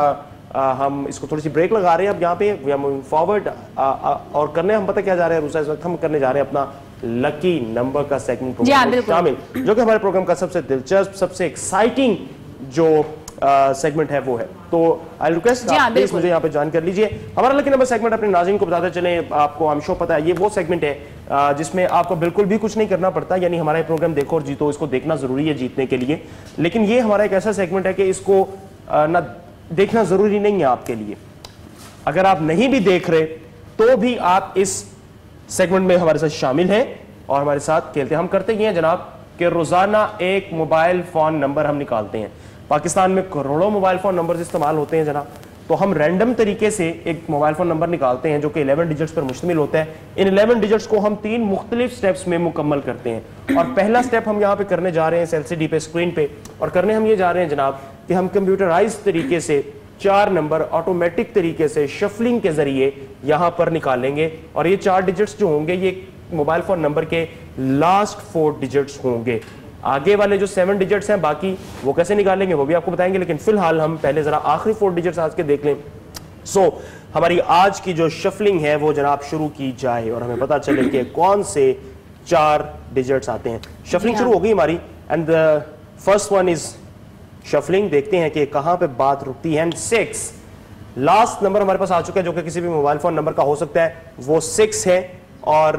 ہم اس کو تھوڑی سی بریک لگا رہے ہیں اب یہاں پہ, وی آر موونگ فارورڈ, اور کرنے ہم پتہ کیا جا رہے ہیں روسا, اس وقت ہم کرنے جا رہے ہیں اپنا لکی نمبر کا سیگمنٹ پروگرام شامل, جو کہ ہمارے پروگرام کا سب سے دلچسپ, سب سے ایکسائٹنگ جو سیگمنٹ ہے وہ ہے. تو آئی ریکویسٹ آپ پلیز مجھے یہاں پہ جوائن کر لیجئے. ہمارا لکی نمبر سیگمنٹ اپنے ناظرین کو بتاتے چلیں, آپ کو ہم شو پتہ ہے یہ وہ سیگمنٹ ہے جس میں آپ کو بالکل بھی کچھ نہیں کرنا پڑتا, یعنی ہمارا پروگرام دیکھو اور جیتو, اس کو دیکھنا ضروری ہے جیتنے کے لیے, لیکن یہ ہمارا ایک ایسا سیگمنٹ ہے کہ اس کو نہ دیکھنا ضروری نہیں ہے آپ کے لیے. اگر آپ نہیں بھی دیکھ رہے تو بھی آپ اس سیگمنٹ میں ہمارے ساتھ شامل ہیں اور ہمارے ساتھ کھیلتے ہیں. ہم کرتے یہ ہیں جناب کہ روزانہ ایک موبائل فون نمبر ہم نکالتے ہیں. پاکستان میں کروڑوں موبائل فون نمبرز استعمال ہوتے ہیں جناب, تو ہم رینڈم طریقے سے ایک موبائل فون نمبر نکالتے ہیں جو کہ الیون ڈیجٹس پر مشتمل ہوتا ہے. ان الیون ڈیجٹس کو ہم تین مختلف سٹیپس میں مکمل کرتے ہیں, اور پہلا سٹیپ ہم یہاں پہ کرنے جا رہے ہیں ایل سی ڈی پہ, اسکرین پہ, اور کرنے ہم یہ جا رہے ہیں جناب کہ ہم کمپیوٹرائز طریقے سے چار نمبر آٹومیٹک طریقے سے شفلنگ کے ذریعے یہاں پر نکالیں گے, اور یہ چار ڈیجٹس جو ہوں گے یہ موبائل فون نمبر کے لاسٹ فور ڈیجٹس ہوں گے. آگے والے جو سیون ڈیجٹس ہیں باقی وہ کیسے نکالیں گے وہ بھی آپ کو بتائیں گے, لیکن فی الحال ہم پہلے ذرا آخری فور ڈیجٹس آج کے دیکھ لیں. سو so, ہماری آج کی جو شفلنگ ہے وہ جناب شروع کی جائے اور ہمیں پتا چلے کہ کون سے چار ڈیجٹس آتے ہیں. شفلنگ شروع ہو گئی ہماری, and the first one is shuffling. دیکھتے ہیں کہ کہاں پہ بات رکتی ہے. سکس لاسٹ نمبر ہمارے پاس آ چکا ہے جو کہ کسی بھی موبائل فون نمبر کا ہو سکتا ہے, وہ سکس ہے, اور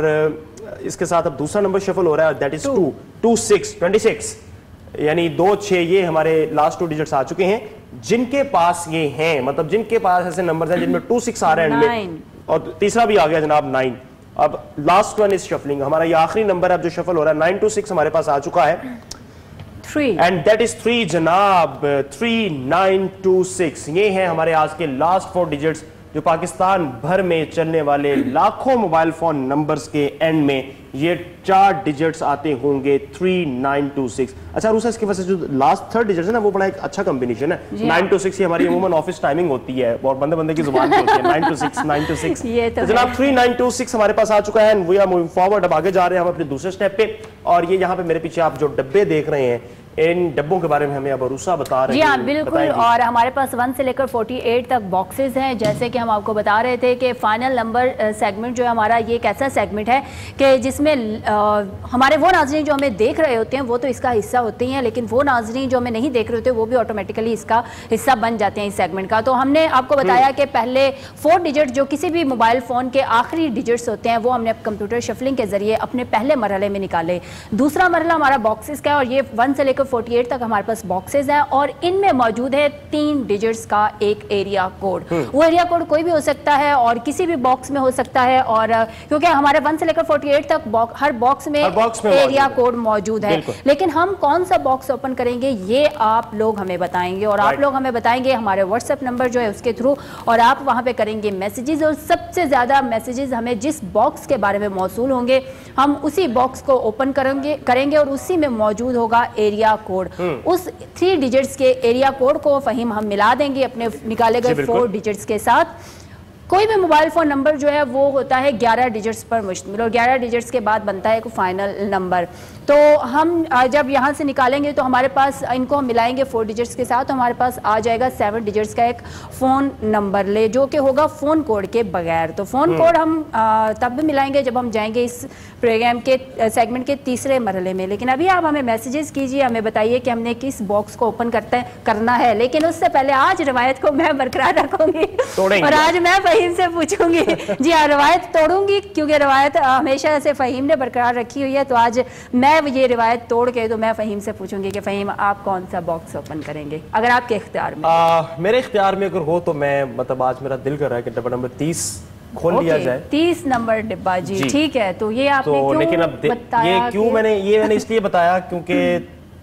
اس کے ساتھ اب دوسرا نمبر شفل ہو رہا ہے, that is two two six twenty six, یعنی دو چھ یہ ہمارے لاسٹ ٹو ڈیجٹس آ چکے ہیں. جن کے پاس یہ ہیں, مطلب جن کے پاس ایسے نمبرز ہیں جن میں ٹو سکس آ رہے ہیں, اور تیسرا بھی آ گیا جناب نائن. اب لاسٹ ون از شفلنگ, ہمارا یہ آخری نمبر اب جو شفل ہو رہا ہے نائن ٹو سکس ہمارے پاس آ چکا ہے, اینڈ دیٹ از تھری جناب, تھری نائن ٹو سکس. یہ ہیں ہمارے آج کے لاسٹ فور ڈیجٹس جو پاکستان بھر میں چلنے والے لاکھوں موبائل فون نمبرز کے اینڈ میں یہ چار ڈیجٹس آتے ہوں گے, تھری نائن ٹو سکس. اچھا روسا, اس کی وجہ سے جو لاسٹ تھرڈ ڈیجٹس ہے نا وہ بڑا ایک اچھا کمبینیشن ہے. نائن ٹو سکس یہ ہماری عموماً آفس ٹائمنگ ہوتی ہے اور بندے بندے کی زبان پہ ہوتی ہے, nine two six nine two six. جناب تھری نائن ٹو سکس ہمارے پاس آ چکا ہے, and we are moving forward. اب آگے جا رہے ہیں ہم اپنے دوسرے اسٹیپ پہ, اور یہ یہاں پہ میرے پیچھے آپ جو ڈبے دیکھ رہے ہیں ان ڈبوں کے بارے میں ہمیں اب عروسہ بتا رہے ہیں. جی ہاں بالکل, اور ہمارے پاس ون سے لے کر فورٹی ایٹ تک باکسز ہیں. جیسے کہ ہم آپ کو بتا رہے تھے کہ فائنل نمبر سیگمنٹ جو ہے ہمارا یہ ایک ایسا سیگمنٹ ہے کہ جس میں ہمارے وہ ناظرین جو ہمیں دیکھ رہے ہوتے ہیں وہ تو اس کا حصہ ہوتے ہیں, لیکن وہ ناظرین جو ہمیں نہیں دیکھ رہے ہوتے وہ بھی آٹومیٹیکلی اس کا حصہ بن جاتے ہیں اس سیگمنٹ کا. تو ہم نے آپ کو بتایا کہ پہلے فور ڈیجٹ جو کسی بھی موبائل فون کے آخری ڈیجٹس ہوتے ہیں وہ ہم نے کمپیوٹر شفلنگ کے ذریعے اپنے پہلے مرحلے میں نکالے. دوسرا مرحلہ ہمارا باکسز کا ہے, اور یہ ون سے لے کر فورٹی ایٹ تک ہمارے پاس باکسز ہیں, اور ان میں موجود ہے تین ڈیجٹس کا ایک ایریا کوڈ. وہ ایریا کوڈ کوئی بھی ہو سکتا ہے اور کسی بھی باکس میں ہو سکتا ہے, اور کیونکہ ہمارے ون سے لے کر فورٹی ایٹ تک ہر باکس میں ایریا کوڈ موجود ہے, لیکن ہم کون سا باکس اوپن کریں گے یہ آپ لوگ ہمیں بتائیں گے, اور آپ لوگ ہمیں بتائیں گے ہمارے واٹس ایپ نمبر جو ہے اس کے تھرو, اور آپ وہاں پہ کریں گے میسیجز, اور سب سے زیادہ میسیجز ہمیں جس باکس کے بارے میں موصول ہوں گے ہم اسی باکس کو اوپن کریں گے کریں گے اور اسی میں موجود ہوگا ایریا کوڈ. اس تھری ڈیجٹس کے ایریا کوڈ کو فہیم ہم ملا دیں گے اپنے نکالے گئے فور ڈیجٹس کے ساتھ. کوئی بھی موبائل فون نمبر جو ہے وہ ہوتا ہے گیارہ ڈیجٹس پر مشتمل, اور گیارہ ڈیجٹس کے بعد بنتا ہے ایک فائنل نمبر. تو ہم جب یہاں سے نکالیں گے تو ہمارے پاس ان کو ہم ملائیں گے فور ڈیجٹس کے ساتھ, تو ہمارے پاس آ جائے گا سیون ڈیجٹس کا ایک فون نمبر لے جو کہ ہوگا فون کوڈ کے بغیر. تو فون کوڈ ہم تب بھی ملائیں گے جب ہم جائیں گے اس پروگرام کے سیگمنٹ کے تیسرے مرحلے میں. لیکن ابھی آپ ہمیں میسیجز کیجیے, ہمیں بتائیے کہ ہم نے کس باکس کو اوپن کرتے کرنا ہے. لیکن اس سے پہلے آج روایت کو میں برقرار رکھوں گی اور آج میں فہیم سے پوچھوں گی. جی ہاں روایت توڑوں گی کیونکہ روایت ہمیشہ سے فہیم نے برقرار رکھی ہوئی ہے, تو آج میں یہ روایت توڑ کے تو میں فہیم سے پوچھوں گی کہ فہیم آپ کون سا باکس اوپن کریں گے اگر آپ کے اختیار میں؟ میرے اختیار میں اگر ہو تو میں مطلب آج میرا دل کر رہا ہے کہ ڈبہ نمبر تیس کھول لیا جائے. تیس نمبر ڈبہ, جی ٹھیک ہے. تو یہ آپ نے لیکن اب یہ کیوں میں نے یہ میں نے اس لیے بتایا کیونکہ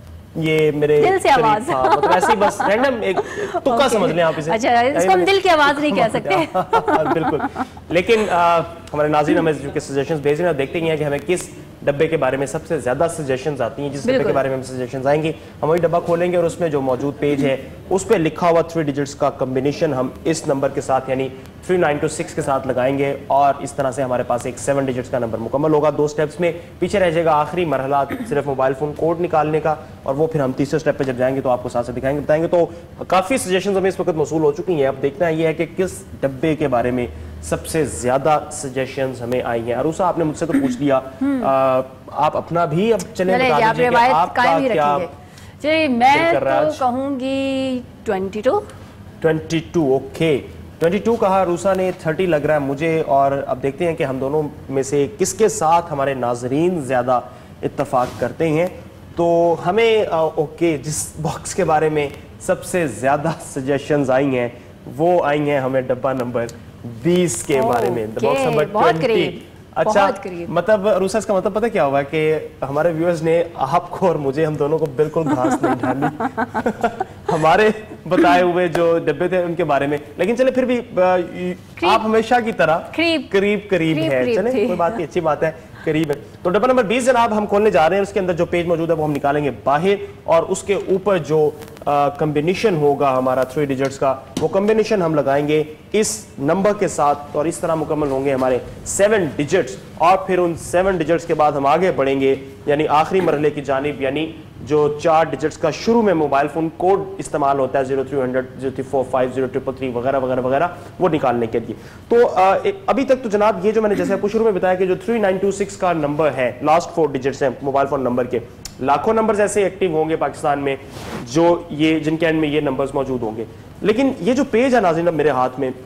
یہ میرے دل سے آواز مطلب ایسی بس رینڈم ایک تکا سمجھ لیں آپ اسے. اچھا اس کو ہم دل کی آواز نہیں کہہ سکتے بالکل. لیکن ہمارے ناظرین ہمیں جو کہ سجیشنز بھیج رہے ہیں دیکھتے ہیں کہ ہمیں کس डब्बे के बारे में सबसे ज़्यादा सजेशंस आती हैं, जिस डब्बे के बारे में हम सजेशंस आएंगे हम वही डब्बा खोलेंगे और उसमें जो मौजूद पेज है उस पर लिखा हुआ थ्री डिजिट्स का कम्बिनेशन हम इस नंबर के साथ यानी थ्री नाइन टू सिक्स के साथ लगाएंगे और इस तरह से हमारे पास एक सेवन डिजिट्स का नंबर मुकम्मल होगा। दो स्टेप्स में पीछे रह जाएगा आखिरी मरहला सिर्फ मोबाइल फ़ोन कोड निकालने का, और वो फिर हम तीसरे स्टेप पे जब जाएंगे तो आपको साथ साथ दिखाएंगे बताएंगे। तो काफ़ी सजेशंस हमें इस वक्त मौसूल हो चुकी हैं। अब देखना ये है कि किस डब्बे के बारे में सबसे ज्यादा सजेशंस हमें आई हैं। अरूसा आपने मुझसे तो पूछ लिया, आप अपना भी अब चले बता दीजिए कि आपका क्या जी। मैं तो कहूंगी twenty two twenty two okay twenty two कहा अरूसा ने, थर्टी लग रहा है मुझे। और अब देखते हैं कि हम दोनों में से किसके साथ हमारे नाजरीन ज़्यादा इत्तफाक करते हैं। तो हमें आ, ओके जिस बॉक्स के बारे में सबसे ज़्यादा सजेशंस आई हैं वो आई हैं हमें डब्बा नंबर बीस के बारे में, बॉक्स नंबर ट्वेंटी। अच्छा मतलब अरूसा इसका मतलब पता क्या हुआ कि हमारे व्यूअर्स ने आपको और मुझे हम दोनों को बिल्कुल घास नहीं डाली हमारे बताए हुए जो डब्बे थे उनके बारे में, लेकिन चले फिर भी आप हमेशा की तरह करीब करीब करीब है, चले कोई बात नहीं, अच्छी बात है, करीब है। तो डब्बा नंबर बीस जनाब हम खोलने जा रहे हैं। उसके अंदर जो पेज मौजूद है वो हम निकालेंगे बाहर और उसके ऊपर जो कॉम्बिनेशन होगा हमारा थ्री डिजिट्स का वो कॉम्बिनेशन हम लगाएंगे इस नंबर के साथ और इस तरह मुकम्मल होंगे हमारे सेवन डिजिट्स। और फिर उन सेवन डिजिट्स के बाद हम आगे बढ़ेंगे यानी आखिरी मरहले की जानिब, यानी जो चार डिजिट्स का शुरू में मोबाइल फोन कोड इस्तेमाल होता है zero three hundred zero three four five zero triple three वगैरह वगैरह वगैरह वो निकालने के लिए। तो आ, अभी तक तो जनाब ये जो मैंने जैसे आपको शुरू में बताया कि जो थ्री नाइन टू सिक्स का नंबर है, लास्ट फोर डिजिट्स हैं मोबाइल फोन नंबर के, लाखों नंबर्स ऐसे एक्टिव होंगे पाकिस्तान में जो ये जिनके एंड में ये नंबर्स मौजूद होंगे। लेकिन ये जो पेज है नाज़रीन मेरे हाथ में,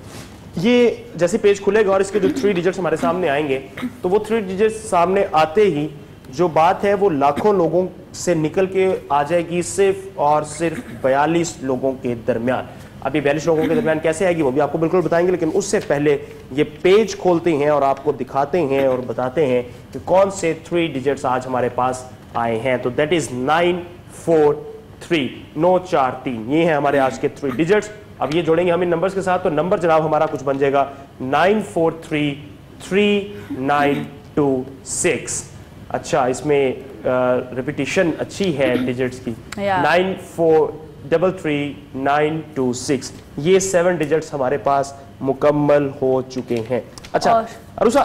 ये जैसे पेज खुलेगा और इसके जो थ्री डिजिट्स हमारे सामने आएंगे तो वो थ्री डिजिट्स सामने आते ही जो बात है वो लाखों लोगों से निकल के आ जाएगी सिर्फ और सिर्फ बयालीस लोगों के दरमियान। अभी बयालीस लोगों के दरमियान कैसे आएगी वो भी आपको बिल्कुल बताएंगे, लेकिन उससे पहले ये पेज खोलते हैं और आपको दिखाते हैं और बताते हैं कि कौन से थ्री डिजिट्स आज हमारे पास आए हैं। तो that is nine four three, नौ चार तीन, ये हैं हमारे आज के थ्री डिजिट्स। अब ये जोड़ेंगे हम इन नंबर्स के साथ तो नंबर जनाब हमारा कुछ बन जाएगा nine four three three nine two six. अच्छा इसमें रिपीटिशन अच्छी है डिजिट्स की, nine four double three nine two six, ये सेवन डिजिट्स हमारे पास मुकम्मल हो चुके हैं। अच्छा अरूसा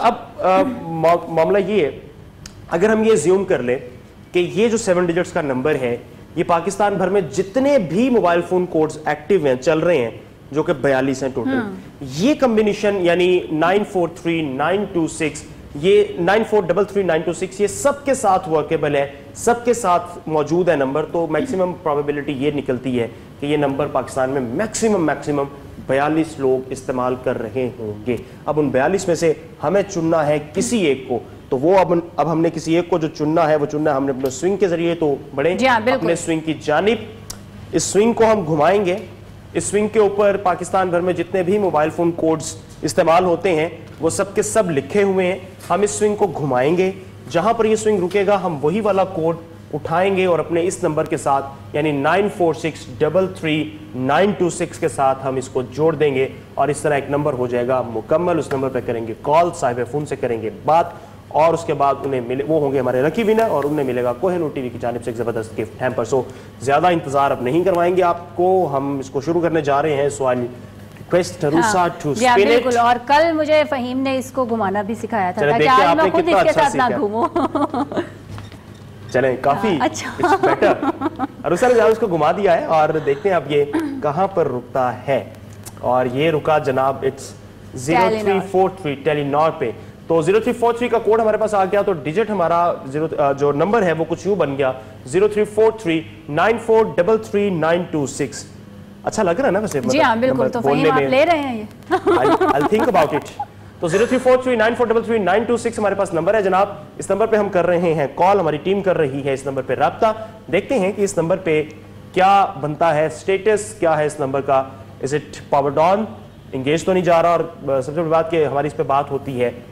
अब मामला ये है, अगर हम ये ज्यूम कर लें कि ये जो सेवन डिजिट्स का नंबर है ये पाकिस्तान भर में जितने भी मोबाइल फोन कोड्स एक्टिव हैं चल रहे हैं जो कि बयालीस हैं टोटल, ये कॉम्बिनेशन यानी nine four three nine two six, ये nine four double three nine two six, ये सबके साथ वर्केबल है, सबके साथ मौजूद है नंबर। तो मैक्सिमम प्रोबेबिलिटी ये निकलती है कि ये नंबर पाकिस्तान में मैक्सिमम मैक्सिमम बयालीस लोग इस्तेमाल कर रहे होंगे। अब उन बयालीस में से हमें चुनना है किसी एक को, तो वो अब अब हमने किसी एक को जो चुनना है वो चुनना है हमने अपने स्विंग के जरिए। तो बड़े अपने स्विंग की जानिब, इस स्विंग को हम घुमाएंगे, इस स्विंग के ऊपर पाकिस्तान भर में जितने भी मोबाइल फोन कोड्स इस्तेमाल होते हैं वो सब के सब लिखे हुए हैं। हम इस स्विंग को घुमाएंगे, जहां पर ये स्विंग रुकेगा हम वही वाला कोड उठाएंगे और अपने इस नंबर के साथ यानी nine four six double three nine two six के साथ हम इसको जोड़ देंगे और इस तरह एक नंबर हो जाएगा मुकम्मल। उस नंबर पर करेंगे कॉल, साहिब फोन से करेंगे बात और उसके बाद उन्हें मिले वो होंगे हमारे लकी विनर और उन्हें मिलेगा कोहिनूर टीवी की जानिब से एक जबरदस्त गिफ्ट हैम्पर। सो ज्यादा इंतजार अब नहीं करवाएंगे आपको, हम इसको शुरू करने जा रहे हैं। सवाल हाँ, बिल्कुल। और कल मुझे फहीम ने इसको घुमाना भी सिखाया था ताकि आज मैं खुद इसके साथ ना घूमूं। चलें काफी अच्छा बेटर। अरूसा ने उसको घुमा दिया है और देखते हैं अब ये कहां पर रुकता है। और ये रुका जनाब it's zero three four three Telenor पे। तो जीरो थ्री फोर थ्री का कोड हमारे पास आ गया, तो डिजिट हमारा जीरो जो नंबर है वो कुछ यूं बन गया zero three four three nine four double three nine two six. अच्छा लग रहा है ना वैसे? जी हाँ बिल्कुल। तो फहीम आप ले रहे हैं ये। I'll think about it. तो zero three four three nine four double three nine two six हमारे पास नंबर है जनाब। इस नंबर पे हम कर रहे हैं कॉल, हमारी टीम कर रही है इस नंबर पे राब्ता। देखते हैं कि इस नंबर पे क्या बनता है, स्टेटस क्या है इस नंबर का। Is it powered on, engage तो नहीं जा रहा, और सबसे बड़ी बात कि हमारी इस पे बात होती है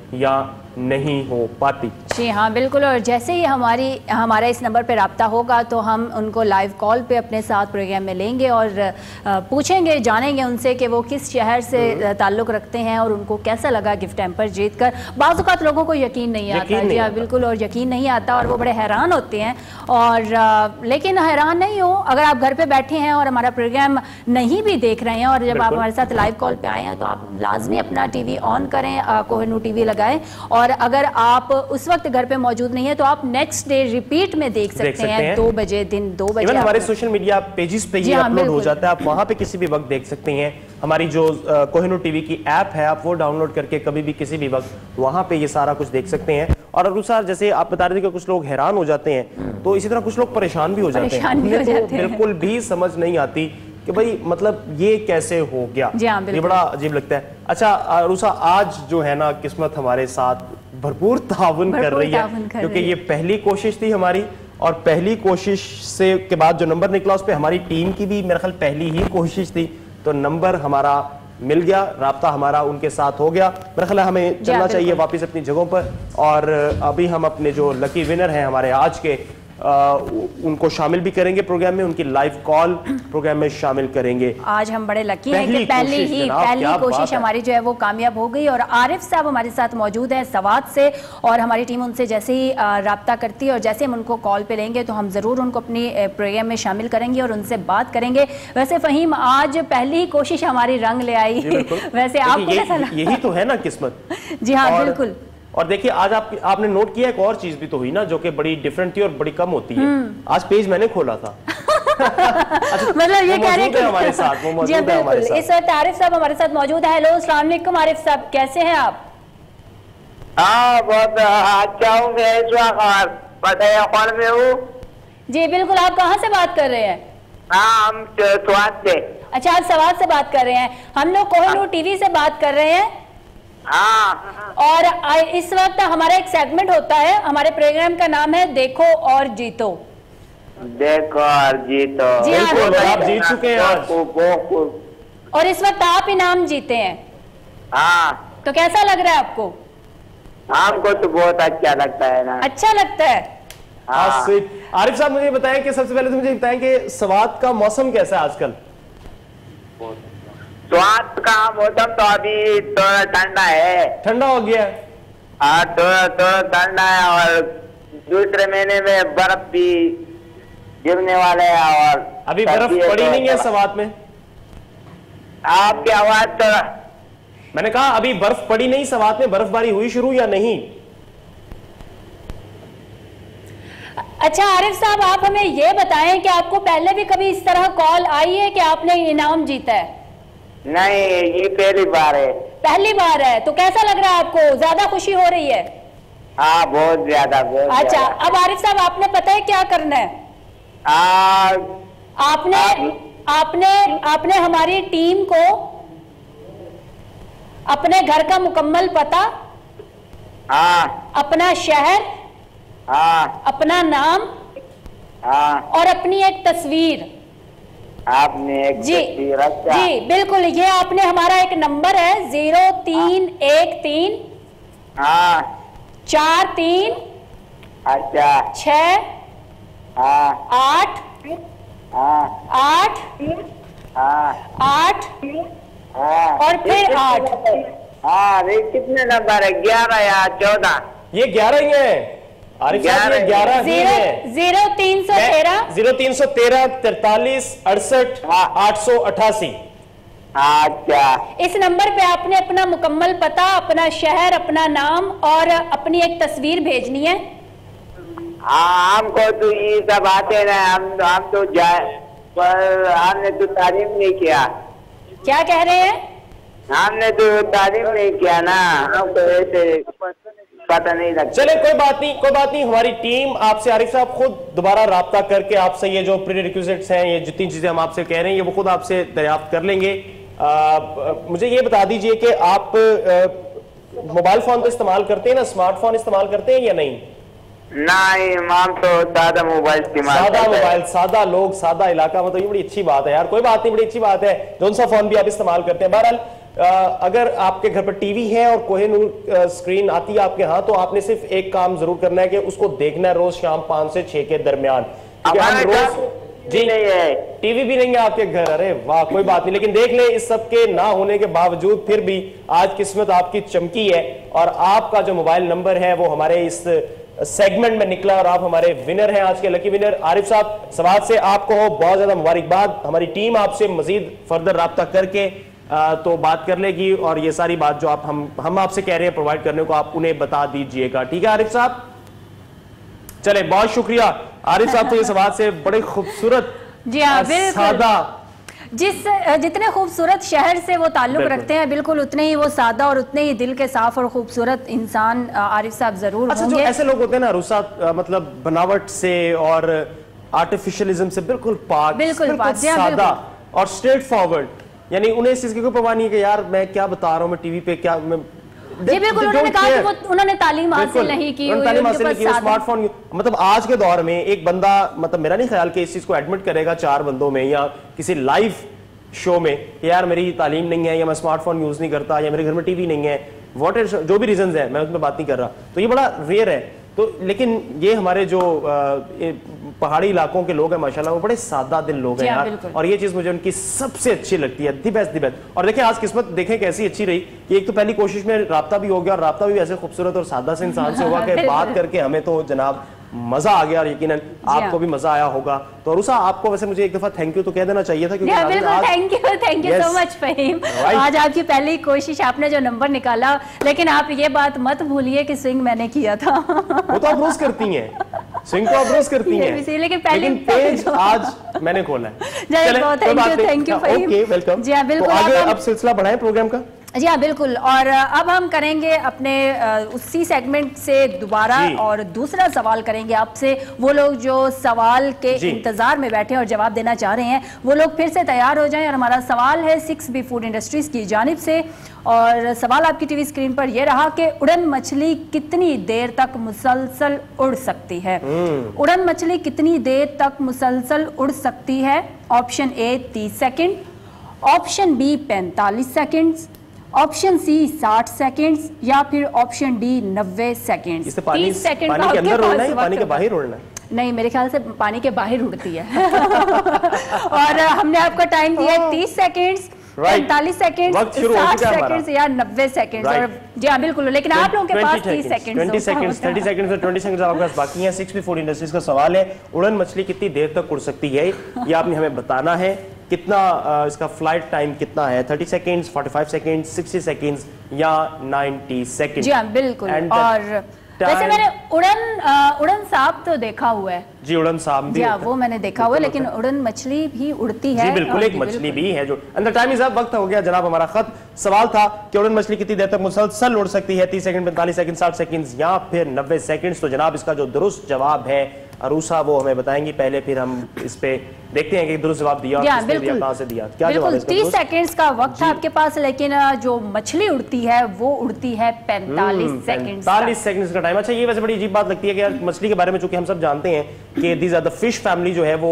یا نہیں ہو پاتی. جی ہاں بالکل, اور جیسے ہی ہماری ہمارا اس نمبر پہ رابطہ ہوگا تو ہم ان کو لائیو کال پہ اپنے ساتھ پروگرام میں لیں گے اور پوچھیں گے, جانیں گے ان سے کہ وہ کس شہر سے تعلق رکھتے ہیں اور ان کو کیسا لگا گفٹ ہیمپر جیت کر. بعض اوقات لوگوں کو یقین نہیں آتا, جی ہاں بالکل, اور یقین نہیں آتا اور وہ بڑے حیران ہوتے ہیں. اور لیکن حیران نہیں ہو, اگر آپ گھر پہ بیٹھے ہیں اور ہمارا پروگرام نہیں بھی دیکھ رہے ہیں اور جب آپ ہمارے ساتھ لائیو کال پہ آئے ہیں تو آپ لازمی اپنا ٹی وی آن کریں, کوہنور ٹی وی لگائیں, اور اگر آپ اس وقت گھر پہ موجود نہیں ہے تو آپ نیکسٹ ڈے ریپیٹ میں دیکھ سکتے ہیں, دو بجے دن دو بجے. ایون ہمارے سوشل میڈیا پیجز پہ یہ اپلوڈ ہو جاتا ہے, آپ وہاں پہ کسی بھی وقت دیکھ سکتے ہیں. ہماری جو کوہنور ٹی وی کی ایپ ہے آپ وہ ڈاؤن لوڈ کر کے کبھی بھی کسی بھی وقت وہاں پہ یہ سارا کچھ دیکھ سکتے ہیں. اور عروسہ جیسے آپ بتا رہے تھے کہ کچھ لوگ حیران ہو جاتے ہیں, تو اسی طرح کچھ لوگ پریشان بھی ہو جاتے ہیں. انہیں تو بالکل بھی سمجھ نہیں آتی کہ بھائی مطلب یہ کیسے ہو گیا, یہ بڑا عجیب لگتا ہے. اچھا عروسہ, آج جو ہے نا قسمت ہمارے ساتھ بھرپور تعاون کر رہی ہے, کیونکہ یہ پہلی کوشش تھی ہماری, اور پہلی کوشش سے کے بعد جو نمبر نکلا اس پہ ہماری ٹیم کی بھی میرے خیال پہلی ہی کوشش تھی, تو نمبر ہمارا مل گیا, رابطہ ہمارا ان کے ساتھ ہو گیا. میرا خیال ہے ہمیں چلنا چاہیے واپس اپنی جگہوں پر, اور ابھی ہم اپنے جو لکی ونر ہیں ہمارے آج کے, ان کو شامل بھی کریں گے پروگرام میں, ان کی لائیو کال پروگرام میں شامل کریں گے. آج ہم بڑے لکی ہیں کہ پہلی ہی پہلی کوشش ہماری جو ہے وہ کامیاب ہو گئی. اور عارف صاحب ہمارے ساتھ موجود ہیں سوات سے, اور ہماری ٹیم ان سے جیسے ہی رابطہ کرتی ہے اور جیسے ہم ان کو کال پہ لیں گے تو ہم ضرور ان کو اپنی پروگرام میں شامل کریں گے اور ان سے بات کریں گے. ویسے فہیم, آج پہلی ہی کوشش ہماری رنگ لے آئی, ویسے آپ کو کیسا لگا؟ یہی تو ہے نا قسمت. جی ہاں بالکل. اور دیکھیے آج آپ آپ نے نوٹ کیا ایک اور چیز بھی تو ہوئی نا جو کہ بڑی ڈیفرنٹ تھی اور بڑی کم ہوتی ہے. آج پیج میں نے کھولا تھا, مطلب یہ کہہ رہے ہیں کہ ہمارے ساتھ وہ موجود ہے ہمارے ساتھ. اس وقت عارف صاحب ہمارے ساتھ موجود ہے. ہیلو السلام علیکم عارف صاحب, کیسے ہیں آپ؟ ہاں بہت اچھا ہوں, میں اس وقت پٹھے میں ہوں. جی بالکل, آپ کہاں سے بات کر رہے ہیں؟ ہاں ہم سوات سے. اچھا آپ سوات سے بات کر رہے ہیں. ہم لوگ کوہنور ٹی وی سے بات کر رہے ہیں. ہاں, اور اس وقت ہمارا ایک سیگمنٹ ہوتا ہے, ہمارے پروگرام کا نام ہے دیکھو اور جیتو. دیکھو اور جیتو. جی ہاں, آپ جیت چکے ہیں آج, اور اس وقت آپ انعام جیتے ہیں. ہاں, تو کیسا لگ رہا ہے آپ کو؟ ہم کو تو بہت اچھا لگتا ہے نا. اچھا لگتا ہے. عارف صاحب مجھے بتائیں کہ سب سے پہلے تو مجھے بتائیں کہ سوات کا موسم کیسا ہے آج کل؟ سوات کا موسم تو ابھی تھوڑا ٹھنڈا ہے. ٹھنڈا ہو گیا ہے؟ ہاں تھوڑا تھوڑا ٹھنڈا ہے, اور دوسرے مہینے میں برف بھی گرنے والے ہیں. اور ابھی برف پڑی نہیں ہے سوات میں؟ آپ کی آواز تو, میں نے کہا ابھی برف پڑی نہیں سوات میں, برف باری ہوئی شروع یا نہیں؟ اچھا عارف صاحب, آپ ہمیں یہ بتائیں کہ آپ کو پہلے بھی کبھی اس طرح کال آئی ہے کہ آپ نے انعام جیتا ہے؟ نہیں, یہ پہلی بار ہے. پہلی بار ہے, تو کیسا لگ رہا ہے آپ کو؟ زیادہ خوشی ہو رہی ہے؟ ہاں بہت زیادہ. اچھا اب عارف صاحب آپ نے پتہ ہے کیا کرنا ہے؟ آپ نے آپ نے آپ نے ہماری ٹیم کو اپنے گھر کا مکمل پتہ, اپنا شہر, اپنا نام اور اپنی ایک تصویر, آپ نے ایک جی جی بالکل, یہ آپ نے ہمارا ایک نمبر ہے زیرو تین ایک تین چار تین اچھا چھ آٹھ آٹھ آٹھ اور پھر آٹھ. ہاں کتنے نمبر ہے؟ گیارہ یا چودہ؟ یہ گیارہ ہی ہے عارف صاحب, یہ گیارہ ہی ہے. زیرو تین سو تیرہ زیرو تین سو تیرہ ترتالیس اڑسٹھ آٹھ سو اٹھاسی. اچھا, اس نمبر پہ آپ نے اپنا مکمل پتہ, اپنا شہر, اپنا نام اور اپنی ایک تصویر بھیجنی ہے. ہاں ہم کو تو یہ سب آتے نا, ہم ہم تو جائے پر ہم نے تو تعلیم نہیں کیا. کیا کہہ رہے ہیں؟ ہم نے تو تعلیم نہیں کیا نا, ہم کو ایسے پتہ نہیں لگتا. چلے کوئی بات نہیں, کوئی بات نہیں, ہماری ٹیم آپ سے عارف صاحب خود دوبارہ رابطہ کر کے آپ سے یہ جو پری ریکویزٹس ہیں, یہ جتنی چیزیں ہم آپ سے کہہ رہے ہیں, یہ وہ خود آپ سے دریافت کر لیں گے. مجھے یہ بتا دیجئے کہ آپ موبائل فون تو استعمال کرتے ہیں نا, اسمارٹ فون استعمال کرتے ہیں یا نہیں؟ نہیں, ہم تو سادہ موبائل استعمال کرتے ہیں. سادہ موبائل, سادہ لوگ, سادہ علاقہ, مطلب یہ بڑی اچھی بات ہے یار. کوئی بات نہیں, بڑی اچھی بات ہے, جون سا فون بھی آپ استعمال کرتے ہیں. بہرحال اگر آپ کے گھر پر ٹی وی ہے اور کوہ نور سکرین آتی ہے آپ کے ہاں تو آپ نے صرف ایک کام ضرور کرنا ہے کہ اس کو دیکھنا ہے روز شام پانچ سے چھ کے درمیان. جی ٹی وی بھی نہیں ہے آپ کے گھر, ارے واہ کوئی بات نہیں, لیکن دیکھ لیں اس سب کے نہ ہونے کے باوجود پھر بھی آج قسمت آپ کی چمکی ہے اور آپ کا جو موبائل نمبر ہے وہ ہمارے اس سیگمنٹ میں نکلا اور آپ ہمارے ونر ہیں, آج کے لکی ونر. عارف صاحب سوات سے آپ کو ہو بہت زیادہ مبارکباد, ہماری ٹیم آپ سے مزید فردر رابطہ کر کے تو بات کر لے گی اور یہ ساری بات جو آپ ہم ہم آپ سے کہہ رہے ہیں پرووائڈ کرنے کو آپ انہیں بتا دیجئے گا, ٹھیک ہے عارف صاحب؟ چلے بہت شکریہ عارف صاحب, تو یہ سوات سے بڑے خوبصورت جی ہاں سادہ جس جتنے خوبصورت شہر سے وہ تعلق رکھتے ہیں بالکل اتنے ہی وہ سادہ اور اتنے ہی دل کے صاف اور خوبصورت انسان عارف صاحب ضرور اچھا جو ایسے لوگ ہوتے ہیں نا روسا مطلب بناوٹ سے اور آرٹیفیشلزم سے بالکل پاک, بالکل سادہ اور سٹریٹ فارورڈ, یعنی انہیں اس چیز کی کوئی پرواہ نہیں ہے کہ یار میں کیا بتا رہا ہوں میں ٹی وی پہ کیا. جی بالکل انہوں نے کہا کہ وہ انہوں نے تعلیم حاصل نہیں کی, تعلیم حاصل نہیں کی, اسمارٹ فون مطلب آج کے دور میں ایک بندہ مطلب میرا نہیں خیال کہ اس چیز کو ایڈمٹ کرے گا چار بندوں میں یا کسی لائیو شو میں کہ یار میری تعلیم نہیں ہے یا میں اسمارٹ فون یوز نہیں کرتا یا میرے گھر میں ٹی وی نہیں ہے, واٹ جو بھی ریزنز ہیں میں اس میں بات نہیں کر رہا, تو یہ بڑا ریئر ہے. تو لیکن یہ ہمارے جو پہاڑی علاقوں کے لوگ ہیں ماشاءاللہ وہ بڑے سادہ دل لوگ ہیں یار, اور یہ چیز مجھے ان کی سب سے اچھی لگتی ہے, دی بیسٹ دی بیسٹ. اور دیکھیں آج قسمت دیکھیں کیسی اچھی رہی کہ ایک تو پہلی کوشش میں رابطہ بھی ہو گیا اور رابطہ بھی ایسے خوبصورت اور سادہ سے انسان سے ہوگا کہ بات کر کے ہمیں تو جناب مزہ آ گیا اور یقیناً آپ کو بھی مزہ آیا ہوگا. تو عروسا آپ کو ویسے مجھے ایک دفعہ تھینک یو تو کہہ دینا چاہیے تھا thank you so much Faheem, آج آپ کی پہلی کوشش آپ نے جو نمبر نکالا, لیکن آپ یہ بات مت بھولیے کہ سوئنگ میں نے کیا تھا. وہ تو آپ روز کرتی ہیں, سوئنگ تو آپ روز کرتی ہیں, لیکن پیج آج میں نے کھولا ہے. Thank you Faheem. ویلکم. جی ہاں بالکل, آگے اب سلسلہ بڑھائیں پروگرام کا. جی ہاں بالکل, اور اب ہم کریں گے اپنے اسی سیگمنٹ سے دوبارہ اور دوسرا سوال کریں گے آپ سے. وہ لوگ جو سوال کے انتظار میں بیٹھے اور جواب دینا چاہ رہے ہیں وہ لوگ پھر سے تیار ہو جائیں, اور ہمارا سوال ہے سکس بی فوڈ انڈسٹریز کی جانب سے, اور سوال آپ کی ٹی وی اسکرین پر یہ رہا کہ اڑن مچھلی کتنی دیر تک مسلسل اڑ سکتی ہے؟ اڑن مچھلی کتنی دیر تک مسلسل اڑ سکتی ہے؟ آپشن اے تیس سیکنڈ, آپشن بی پینتالیس سیکنڈز, آپشن سی ساٹھ سیکنڈز, یا پھر آپشن ڈی نوے سیکنڈز. تیس سیکنڈ پانی کے اندر اڑنا ہے, پانی کے باہر اڑنا ہے؟ نہیں میرے خیال سے پانی کے باہر اڑتی ہے. اور ہم نے آپ کو ٹائم دیا ہے تیس سیکنڈز, پینتالیس سیکنڈز, ساٹھ سیکنڈز یا نوے سیکنڈز. اور جی ہاں بالکل, لیکن آپ لوگوں کے پاس تیس سیکنڈز, تیس سیکنڈز, تیس سیکنڈز اور بیس سیکنڈز آپ کے پاس باقی ہیں. سکس بی فوڈ انڈسٹریز کا سوال ہے اڑن مچھلی کتنی دیر تک اڑ سکتی ہے, یہ آپ نے ہمیں بتانا ہے. کتنا اس کا فلائٹ ٹائم کتنا ہے, thirty seconds, forty five seconds, sixty seconds یا نائنٹی سیکنڈز. جی ہاں بالکل. اور ویسے میں نے اڑن اڑن سانپ تو دیکھا ہوا ہے. جی اڑن سانپ بھی, جی ہاں وہ میں نے دیکھا ہوا ہے, لیکن اڑن مچھلی بھی اڑتی ہے. جی بالکل ایک مچھلی بھی ہے جو اندر. ٹائم از اپ, وقت ہو گیا جناب. ہمارا خط سوال تھا کہ اڑن مچھلی کتنی دیر تک مسلسل اڑ سکتی ہے, تیس سیکنڈ, پینتالیس سیکنڈ, ساٹھ سیکنڈز یا پھر نوے سیکنڈز. تو جناب اس کا جو درست جواب ہے عروسا وہ ہمیں بتائیں گی. پہلے پھر ہم اس پہ دیکھتے ہیں کہ درست جواب دیا اور کس نے دیا, کہاں سے دیا, کیا جواب ہے اس کا؟ تیس سیکنڈز کا وقت ہے آپ کے پاس, لیکن جو مچھلی اڑتی ہے وہ اڑتی ہے پینتالیس سیکنڈز. پینتالیس سیکنڈز کا ٹائم. اچھا یہ ویسے بڑی عجیب بات لگتی ہے کہ مچھلی کے بارے میں چونکہ ہم سب جانتے ہیں کہ these are the fish family جو ہے وہ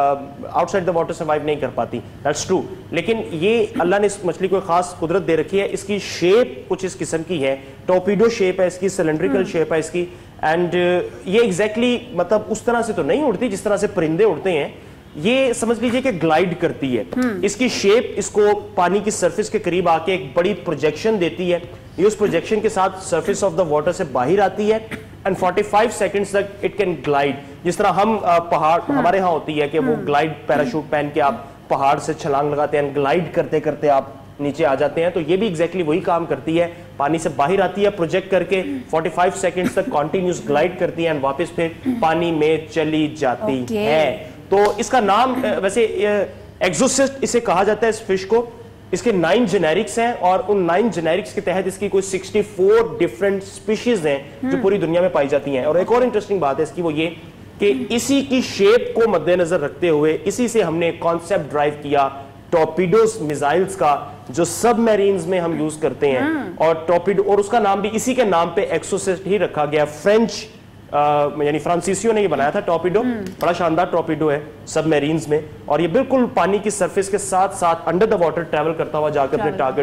outside the water survive نہیں کر پاتی, دیٹس ٹرو. لیکن یہ اللہ نے اس مچھلی کو خاص قدرت دے رکھی ہے. اس کی شیپ کچھ اس قسم کی ہے, ٹورپیڈو شیپ ہے اس کی, سلنڈریکل شیپ ہے اس کی, اینڈ یہ ایگزیکٹلی مطلب اس طرح سے تو نہیں اڑتی جس طرح سے پرندے اڑتے ہیں. یہ سمجھ لیجئے کہ گلائیڈ کرتی ہے. اس کی شیپ اس کو پانی کی سرفیس کے قریب آ کے ایک بڑی پروجیکشن دیتی ہے. یہ اس پروجیکشن کے ساتھ سرفیس آف دا واٹر سے باہر آتی ہے اینڈ فورٹی فائیو سیکنڈز تک اٹ کین گلائیڈ. جس طرح ہم پہاڑ ہمارے ہاں ہوتی ہے کہ وہ گلائیڈ پیراشوٹ پہن کے آپ پہاڑ سے چھلانگ لگاتے ہیں, گلائیڈ کرتے کرتے آپ نیچے آ جاتے ہیں, تو یہ بھی ایگزیکٹلی وہی کام کرتی ہے. پانی سے باہر آتی ہے پروجیکٹ کر کے, فورٹی فائیو سیکنڈز تک کنٹینیوس گلائیڈ کرتی ہے اینڈ واپس پھر پانی میں چلی جاتی ہے. تو اس کا نام ویسے ایگزوسسٹ اسے کہا جاتا ہے اس فش کو. اس کے نائن جنیرکس ہیں اور ان نائن جنیرکس کے تحت اس کی کوئی سکسٹی فور ڈیفرنٹ سپیشیز ہیں جو پوری دنیا میں پائی جاتی ہیں. اور ایک اور انٹرسٹنگ بات ہے اس کی وہ یہ کہ اسی کی شیپ کو مد نظر رکھتے ہوئے اسی سے ہم نے کانسیپٹ ڈرائیو کیا ٹورپیڈوز میزائلز کا جو سب میرینز میں ہم یوز کرتے ہیں. اور ٹورپیڈو, اور اس کا نام بھی اسی کے نام پہ ایکسوسسٹ ہی رکھا گیا. فرینچ یعنی فرانسیسیو نے یہ بنایا تھا ٹورپیڈو. بڑا شاندار ٹورپیڈو ہے سب میرینز میں, اور یہ بالکل پانی کی سرفیس کے ساتھ ساتھ انڈر دا واٹر ٹریول کرتا ہوا جا کے اپنے ٹارگٹ کو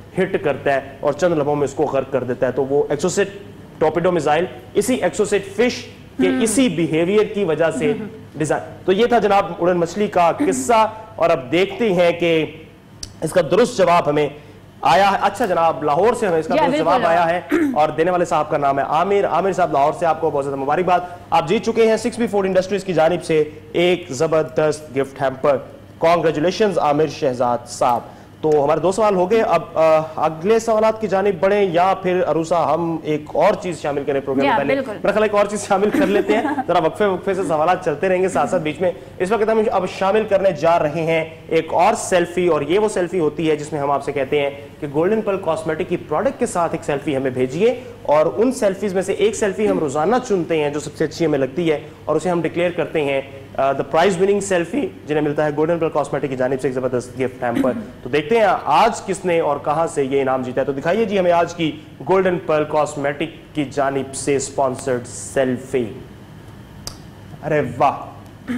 हिट करता है और चंद लम्हों में उसको गर्क कर देता है। तो वो एक्सोसेट टॉर्पेडो मिसाइल इसी एक्सोसेट फिश के इसी बिहेवियर की वजह से डिजाइन। तो ये था जनाब उड़न मछली का किस्सा, और अब देखते हैं कि इसका दुरुस्त जवाब हमें आया है। अच्छा जनाब, लाहौर से हमें इसका दुरुस्त जवाब आया है और देने वाले साहब का नाम है आमिर। आमिर साहब लाहौर से, आपको बहुत ज्यादा मुबारकबाद, आप जीत चुके हैं सिक्स बी फूड इंडस्ट्रीज की जानिब से एक जबरदस्त gift hamper. Congratulation Aamir Shahzad sahab. तो हमारे दो सवाल हो गए, अब आ, अगले सवाल की जानिब बढ़े या फिर अरूसा हम एक और चीज शामिल करें प्रोग्राम में? पहले मेरा ख्याल एक और चीज शामिल कर लेते हैं, जरा वक्फे वक्फे से सवाल चलते रहेंगे साथ साथ बीच में। इस वक्त हम अब शामिल करने जा रहे हैं एक और सेल्फी, और ये वो सेल्फी होती है जिसमें हम आपसे कहते हैं कि गोल्डन पल कॉस्मेटिक की प्रोडक्ट के साथ एक सेल्फी हमें भेजिए, और उन सेल्फीज में से एक सेल्फी हम रोजाना चुनते हैं जो सबसे अच्छी हमें लगती है, और उसे हम डिक्लेयर करते हैं द प्राइज विनिंग सेल्फी, जिन्हें मिलता है गोल्डन पल कॉस्मेटिक की जानिब से एक जबरदस्त गिफ्ट हैम्पर। तो देखते हैं आज किसने और कहां से ये इनाम जीता है। तो दिखाइए जी हमें आज की गोल्डन पल कॉस्मेटिक की जानिब से स्पॉन्सर्ड सेल्फी। अरे वाह,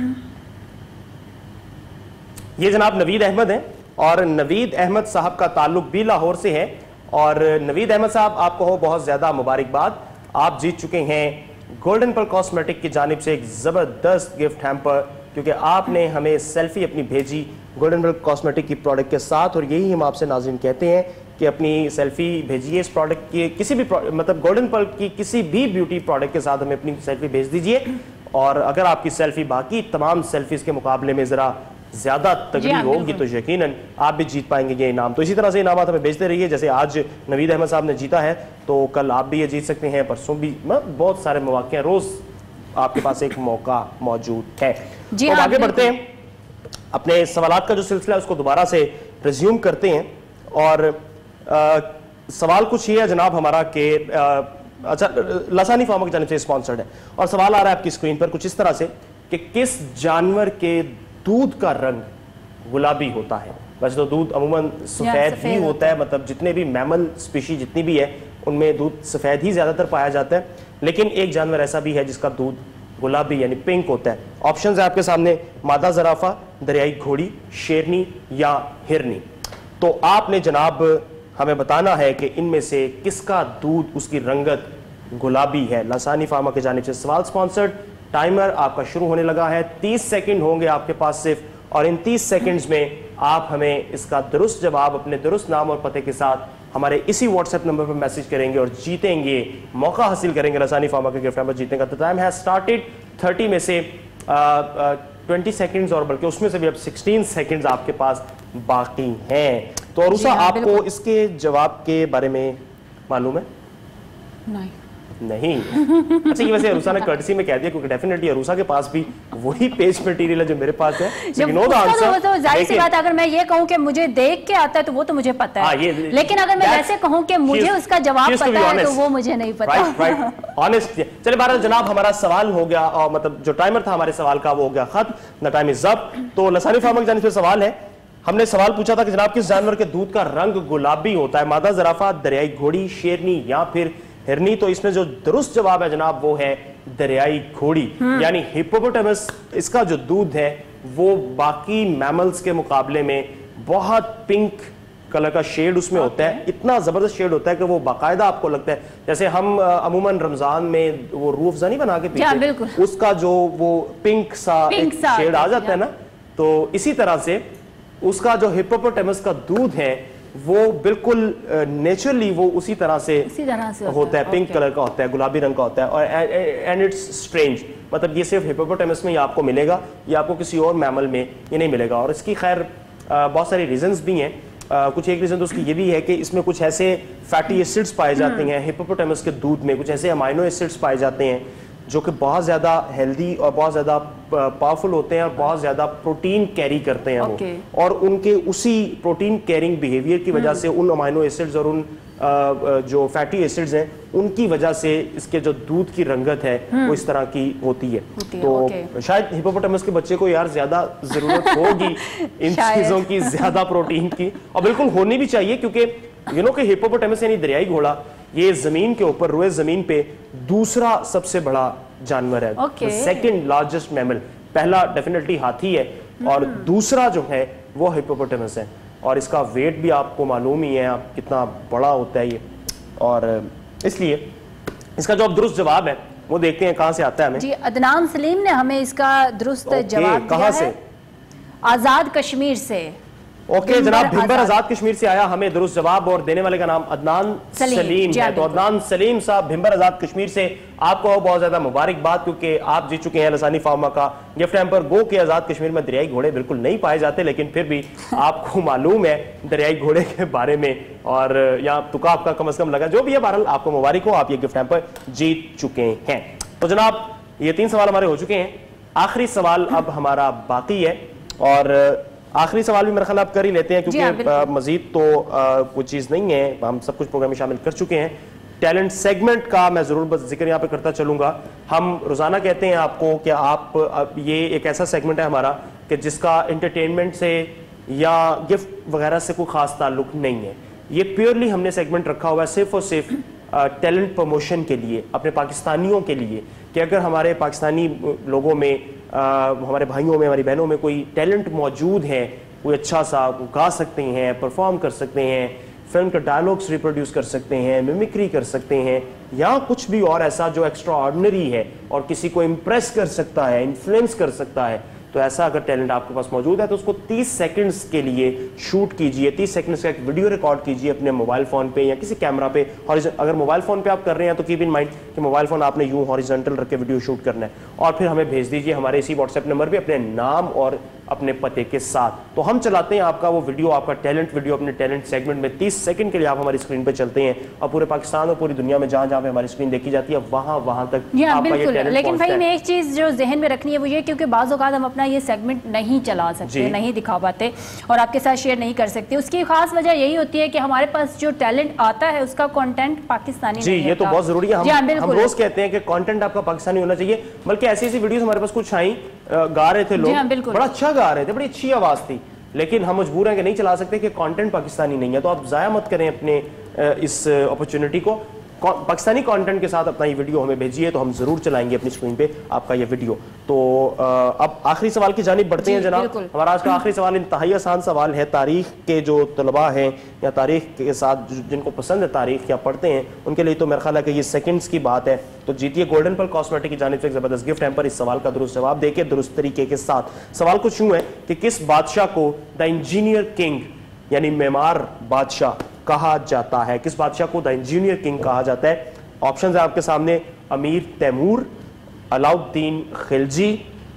ये जनाब नवीद अहमद हैं, और नवीद अहमद साहब का ताल्लुक भी लाहौर से है। और नवीद अहमद साहब, आपको हो बहुत ज्यादा मुबारकबाद, आप जीत चुके हैं गोल्डन पल कॉस्मेटिक की जानिब से एक जबरदस्त गिफ्ट हैम्पर, क्योंकि आपने हमें सेल्फी अपनी भेजी गोल्डन पल कॉस्मेटिक की प्रोडक्ट के साथ। और यही हम आपसे नाज़रीन कहते हैं कि अपनी सेल्फी भेजिए इस प्रोडक्ट की, किसी भी मतलब गोल्डन पल की किसी भी ब्यूटी प्रोडक्ट के साथ हमें अपनी सेल्फी भेज दीजिए। और अगर आपकी सेल्फी बाकी तमाम सेल्फीज के मुकाबले में जरा ज्यादा तगड़ी होगी तो यकीनन आप भी जीत पाएंगे ये इनाम। तो इसी तरह से इनामात हमें भेजते रहिए, जैसे आज नवीद अहमद साहब ने जीता है तो कल आप भी ये जीत सकते हैं, परसों भी, बहुत सारे मौके हैं, रोज आपके पास एक मौका मौजूद है। जी तो हाँ, आगे बढ़ते हैं, अपने सवालात का जो सिलसिला है उसको दोबारा से रिज्यूम करते हैं। और आ, सवाल कुछ ये है जनाब हमारा कि अच्छा, लसानी फार्मा की जानिब से स्पॉन्सर्ड है, और सवाल आ रहा है आपकी स्क्रीन पर कुछ इस तरह से कि किस जानवर के दूध का रंग गुलाबी होता है? वैसे तो दूध अमूमन सफेद ही होता है, मतलब जितने भी मैमल स्पीशी जितनी भी है उनमें दूध सफेद ही ज्यादातर पाया जाता है, लेकिन एक जानवर ऐसा भी है जिसका दूध गुलाबी यानी पिंक होता है। ऑप्शंस है आपके सामने, मादा जराफा, दरियाई घोड़ी, शेरनी या हिरनी। तो आपने जनाब हमें बताना है कि इनमें से किसका दूध, उसकी रंगत गुलाबी है। लसानी फार्मा की जानिब से सवाल स्पॉन्सर्ड। टाइमर आपका शुरू होने लगा है, तीस सेकंड होंगे आपके पास सिर्फ, और इन तीस सेकंड्स में आप हमें इसका दुरुस्त जवाब अपने दुरुस्त नाम और पते के साथ हमारे इसी व्हाट्सएप नंबर पर मैसेज करेंगे और जीतेंगे, मौका हासिल करेंगे लसानी फार्मा के गिफ्ट हैम्पर जीतने का। तो टाइम हैज स्टार्टेड, थर्टी में से ट्वेंटी सेकंड्स और बल्कि उसमें से भी अब सिक्सटीन सेकंड्स आपके पास बाकी हैं। तो अरूसा, आपको इसके जवाब के बारे में मालूम है? नहीं नहीं। अच्छा, ये वैसे अरूसा ने कर्टसी में कह दिया क्योंकि डेफिनेटली अरूसा के पास भी वही पेज मटेरियल है जो मेरे पास है। जब नो द आंसर, तो जाहिर सी बात है, अगर मैं ये कहूं कि मुझे देख के आता है तो वो तो मुझे पता है, ये, लेकिन अगर मैं वैसे कहूं कि मुझे उसका जवाब पता है तो वो मुझे नहीं पता। Right right honest. चलिए बहरहाल जनाब, हमारा सवाल हो गया, और मतलब जो टाइमर था हमारे सवाल का वो हो गया खत्म, द टाइम इज अप। तो लसानी फार्मा की जानिब से सवाल है, हमने सवाल पूछा था कि जनाब किस जानवर के दूध का रंग गुलाबी होता है? मादा जराफा, दरियाई घोड़ी, शेरनी या फिर हिरनी। तो इसमें जो दुरुस्त जवाब है जनाब वो है दरियाई घोड़ी, यानी हिप्पोपोटामस। इसका जो दूध है वो बाकी मैमल्स के मुकाबले में बहुत पिंक कलर का शेड उसमें होता है, इतना जबरदस्त शेड होता है कि वो बाकायदा आपको लगता है जैसे हम अमूमन रमजान में वो रूह अफ़ज़ा नहीं बना के पीते, उसका जो वो पिंक सा एक शेड आ जाता है ना, तो इसी तरह से उसका जो हिप्पोपोटामस का दूध है वो बिल्कुल नेचुरली वो उसी तरह से, उसी तरह से होता, होता है, पिंक कलर का होता है, गुलाबी रंग का होता है। और एंड इट्स स्ट्रेंज, मतलब ये सिर्फ हिप्पोपोटामस में ये आपको मिलेगा, ये आपको किसी और मैमल में ये नहीं मिलेगा। और इसकी खैर बहुत सारी रीजंस भी हैं। कुछ एक रीजन तो उसकी ये भी है कि इसमें कुछ ऐसे फैटी एसिड्स पाए जाते हैं हिप्पोपोटामस के दूध में, कुछ ऐसे अमाइनो एसिड्स पाए जाते हैं जो कि बहुत ज़्यादा हेल्दी और बहुत ज़्यादा पावरफुल होते हैं और बहुत ज़्यादा प्रोटीन कैरी करते हैं okay. वो, और उनके उसी प्रोटीन कैरिंग बिहेवियर की वजह से उन अमाइनो एसिड्स और उन जो फैटी एसिड्स हैं उनकी वजह से इसके जो दूध की रंगत है वो इस तरह की होती है, होती है तो okay. शायद हिप्पोपोटामस के बच्चे को यार ज्यादा जरूरत होगी इन चीज़ों की, ज्यादा प्रोटीन की, और बिल्कुल होनी भी चाहिए क्योंकि यू नो कि हिप्पोपोटामस यानी दरियाई घोड़ा ये जमीन के ऊपर रोए जमीन पे दूसरा सबसे बड़ा जानवर है, सेकंड लार्जेस्ट मैमल। पहला डेफिनेटली हाथी है और दूसरा जो है वो हिप्पोपोटामस है। اور اس کا ویٹ بھی آپ کو معلوم ہی ہے آپ کتنا بڑا ہوتا ہے یہ, اور اس لیے اس کا جو اب درست جواب ہے وہ دیکھتے ہیں کہاں سے آتا ہے ہمیں. جی عدنان سلیم نے ہمیں اس کا درست جواب دیا ہے آزاد کشمیر سے. اوکے جناب, بھمبر آزاد کشمیر سے آیا ہمیں درست جواب, اور دینے والے کا نام عدنان سلیم ہے. تو عدنان سلیم صاحب بھمبر آزاد کشمیر سے, آپ کو بہت زیادہ مبارکباد, کیونکہ آپ جیت چکے ہیں لسانی فارما کا گفٹ ہیمپر. گو کہ آزاد کشمیر میں دریائی گھوڑے بالکل نہیں پائے جاتے, لیکن پھر بھی آپ کو معلوم ہے دریائی گھوڑے کے بارے میں, اور یہاں تکا آپ کا کم از کم لگا. جو بھی ہے بہرحال آپ کو مبارک ہو, آپ یہ گفٹ ہیمپر جیت چکے ہیں. تو جناب یہ تین سوال ہمارے ہو چکے ہیں, آخری سوال اب ہمارا باقی ہے, اور آخری سوال بھی میرا خیال آپ کر ہی لیتے ہیں کیونکہ مزید تو کوئی چیز نہیں ہے, ہم سب کچھ پروگرام میں شامل کر چکے ہیں. ٹیلنٹ سیگمنٹ کا میں ضرور بس ذکر یہاں پہ کرتا چلوں گا. ہم روزانہ کہتے ہیں آپ کو کہ آپ, یہ ایک ایسا سیگمنٹ ہے ہمارا کہ جس کا انٹرٹینمنٹ سے یا گفٹ وغیرہ سے کوئی خاص تعلق نہیں ہے. یہ پیورلی ہم نے سیگمنٹ رکھا ہوا ہے صرف اور صرف ٹیلنٹ پروموشن کے لیے, اپنے پاکستانیوں کے لیے, کہ اگر ہمارے پاکستانی لوگوں میں, ہمارے بھائیوں میں, ہماری بہنوں میں کوئی ٹیلنٹ موجود ہے, کوئی اچھا سا گا سکتے ہیں, پرفارم کر سکتے ہیں, فلم کا ڈائلاگس ریپروڈیوس کر سکتے ہیں, میمکری کر سکتے ہیں, یا کچھ بھی اور ایسا جو ایکسٹرا آرڈنری ہے اور کسی کو امپریس کر سکتا ہے, انفلوئنس کر سکتا ہے, تو ایسا اگر ٹیلنٹ آپ کے پاس موجود ہے تو اس کو تیس سیکنڈز کے لیے شوٹ کیجئے, تیس سیکنڈز کا ایک ویڈیو ریکارڈ کیجئے اپنے موبائل فون پہ یا کسی کیمرہ پہ. اور اگر موبائل فون پہ آپ کر رہے ہیں تو کیپ ان مائنڈ کہ موبائل فون آپ نے یوں ہاریزونٹل رکھ کے ویڈیو شوٹ کرنا ہے, اور پھر ہمیں بھیج دیجئے ہمارے اسی واٹس ایپ نمبر پہ اپنے نام اور اپنے پتے کے ساتھ. تو ہم چلاتے ہیں آپ کا وہ ویڈیو, آپ کا ٹیلنٹ ویڈیو اپنے ٹیلنٹ سیگمنٹ میں تیس سیکنڈ کے لیے آپ ہماری اسکرین پہ چلتے ہیں, اور پورے پاکستان اور پوری دنیا میں جہاں جہاں پہ ہماری اسکرین دیکھی جاتی ہے وہاں وہاں تک آپ کا یہ ٹیلنٹ. لیکن بھائی میں ایک چیز جو ذہن میں رکھنی ہے وہ یہ, کیونکہ بعض اوقات ہم اپنا یہ سیگمنٹ نہیں چلا سکتے, نہیں دکھا پاتے اور آپ کے ساتھ شیئر نہیں کر سکتے. اس کی خاص وجہ یہی ہوتی ہے کہ ہمارے پاس جو ٹیلنٹ آتا ہے اس کا کانٹینٹ پاکستانی جی, یہ تو بہت ضروری ہے. ہم روز کہتے ہیں کہ کانٹینٹ آپ کا پاکستانی ہونا چاہیے, بلکہ ایسی ایسی ویڈیوز ہمارے پاس کچھ آئیں, گا رہے تھے لوگ, بڑا اچھا گا رہے تھے, بڑی اچھی آواز تھی, لیکن ہم مجبور ہیں کہ نہیں چلا سکتے کہ کانٹینٹ پاکستانی نہیں ہے. تو آپ ضائع مت کریں اپنے اس اپرچونٹی کو, پاکستانی کانٹینٹ کے ساتھ اپنا یہ ویڈیو ہمیں بھیجیے تو ہم ضرور چلائیں گے اپنی اسکرین پہ آپ کا یہ ویڈیو. تو اب آخری سوال کی جانب بڑھتے ہیں جناب. ہمارا آج کا آخری سوال انتہائی آسان سوال ہے. تاریخ کے جو طلباء ہیں یا تاریخ کے ساتھ جن کو پسند ہے تاریخ یا پڑھتے ہیں, ان کے لیے تو میرا خیال ہے کہ یہ سیکنڈز کی بات ہے. تو جیتیے گولڈن پل کاسمیٹک کی جانب سے ایک زبردست گفٹ ہیمپر. اس سوال کا درست جواب دے کے درست طریقے کے ساتھ. سوال کچھ یوں ہے کہ کس بادشاہ کو دا انجینئر کنگ یعنی معمار بادشاہ کہا جاتا ہے؟ کس بادشاہ کو دا انجینئر کنگ کہا جاتا ہے؟ آپشنز ہیں آپ کے سامنے, امیر تیمور, علاؤالدین خلجی,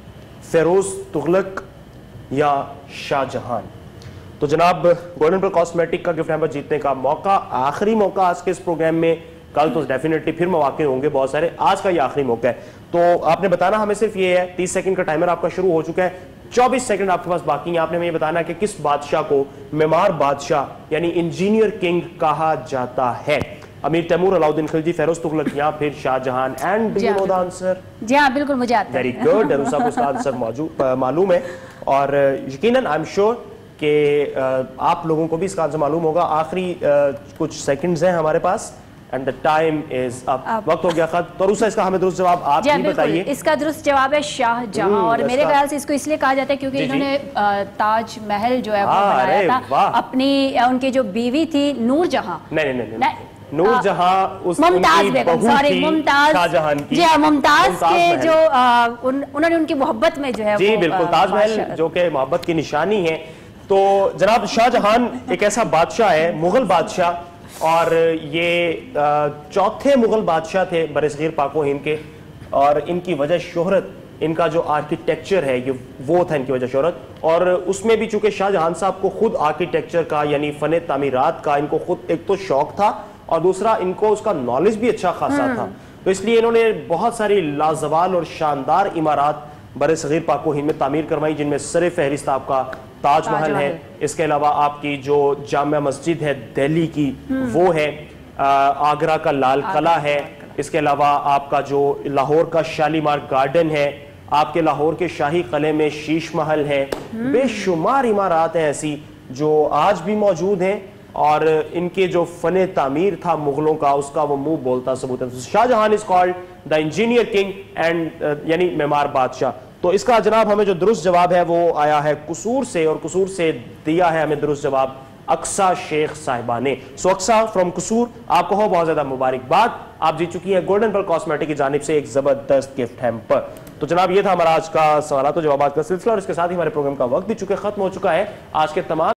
فیروز تغلق یا شاہ جہان. تو جناب گولڈن پل کاسمیٹک کا گفٹ ہیمپر جیتنے کا موقع, آخری موقع آج کے اس پروگرام میں, کل تو ڈیفینیٹلی پھر مواقع ہوں گے بہت سارے, آج کا یہ آخری موقع ہے. تو آپ نے بتانا ہمیں صرف یہ ہے, تیس سیکنڈ کا ٹائمر آپ کا شروع ہو چکا ہے, چوبیس سیکنڈ آپ کے پاس باقی ہیں. آپ نے ہمیں یہ بتانا ہے کہ کس بادشاہ کو معمار بادشاہ یعنی انجینئر کنگ کہا جاتا ہے؟ امیر تیمور, علاؤالدین خلجی, فیروز تغلق یا پھر Shah Jahan. And do you know the answer? جی ہاں بالکل مجھے آتا ہے. ویری گڈ, ڈرو صاحب کو اس کا آنسر معلوم ہے, اور یقیناً آئی ایم شیور کہ آپ لوگوں کو بھی اس کا آنسر معلوم ہوگا. آخری کچھ سیکنڈز ہیں ہمارے پاس, and the time is up. وقت ہو گیا ختم. تو روسا اس کا ہمیں درست جواب آپ ہی بتائیے. اس کا درست جواب ہے شاہ جہاں, اور میرے خیال سے اس کو اس لیے کہا جاتا ہے کیونکہ انہوں نے تاج محل جو ہے وہ بنایا تھا اپنی, ان کی جو بیوی تھی نور جہاں, نہیں نہیں نہیں نور جہاں اس ممتاز بیگم, سوری ممتاز, شاہ جہان کی, جی ہاں ممتاز کے جو انہوں نے ان کی محبت میں جو ہے, جی بالکل, تاج محل جو کہ محبت کی نشانی ہے. تو جناب شاہ جہان ایک ایسا بادشاہ ہے, مغل بادشاہ, اور یہ چوتھے مغل بادشاہ تھے برصغیر پاک و ہند کے, اور ان کی وجہ شہرت, ان کا جو آرکیٹیکچر ہے یہ وہ تھا ان کی وجہ شہرت. اور اس میں بھی چونکہ شاہ جہان صاحب کو خود آرکیٹیکچر کا یعنی فن تعمیرات کا ان کو خود ایک تو شوق تھا, اور دوسرا ان کو اس کا نالج بھی اچھا خاصا تھا. تو اس لیے انہوں نے بہت ساری لازوال اور شاندار عمارات برصغیر پاک و ہند میں تعمیر کروائی, جن میں سر فہرست آپ کا تاج محل ہے. اس کے علاوہ آپ کی جو جامع مسجد ہے دہلی کی وہ ہے, آگرہ کا لال قلعہ ہے, اس کے علاوہ آپ کا جو لاہور کا شالیمار گارڈن ہے, آپ کے لاہور کے شاہی قلعے میں شیش محل ہے. بے شمار عمارات ہیں ایسی جو آج بھی موجود ہیں, اور ان کے جو فن تعمیر تھا مغلوں کا اس کا وہ منہ بولتا ثبوت ہے. Shah Jahan is called the engineer king and یعنی معمار بادشاہ. تو اس کا جناب ہمیں جو درست جواب ہے وہ آیا ہے قصور سے، اور قصور سے دیا ہے ہمیں درست جواب اقصا شیخ صاحبہ نے. سو اقصا فرام قصور، آپ کو ہو بہت زیادہ مبارکباد، آپ جیت چکی ہیں گولڈن پر کاسمیٹک کی جانب سے ایک زبردست گفٹ ہیمپر. تو جناب یہ تھا ہمارا آج کا سوالات و جوابات کا سلسلہ، اور اس کے ساتھ ہی ہمارے پروگرام کا وقت بھی چکے ختم ہو چکا ہے. آج کے تمام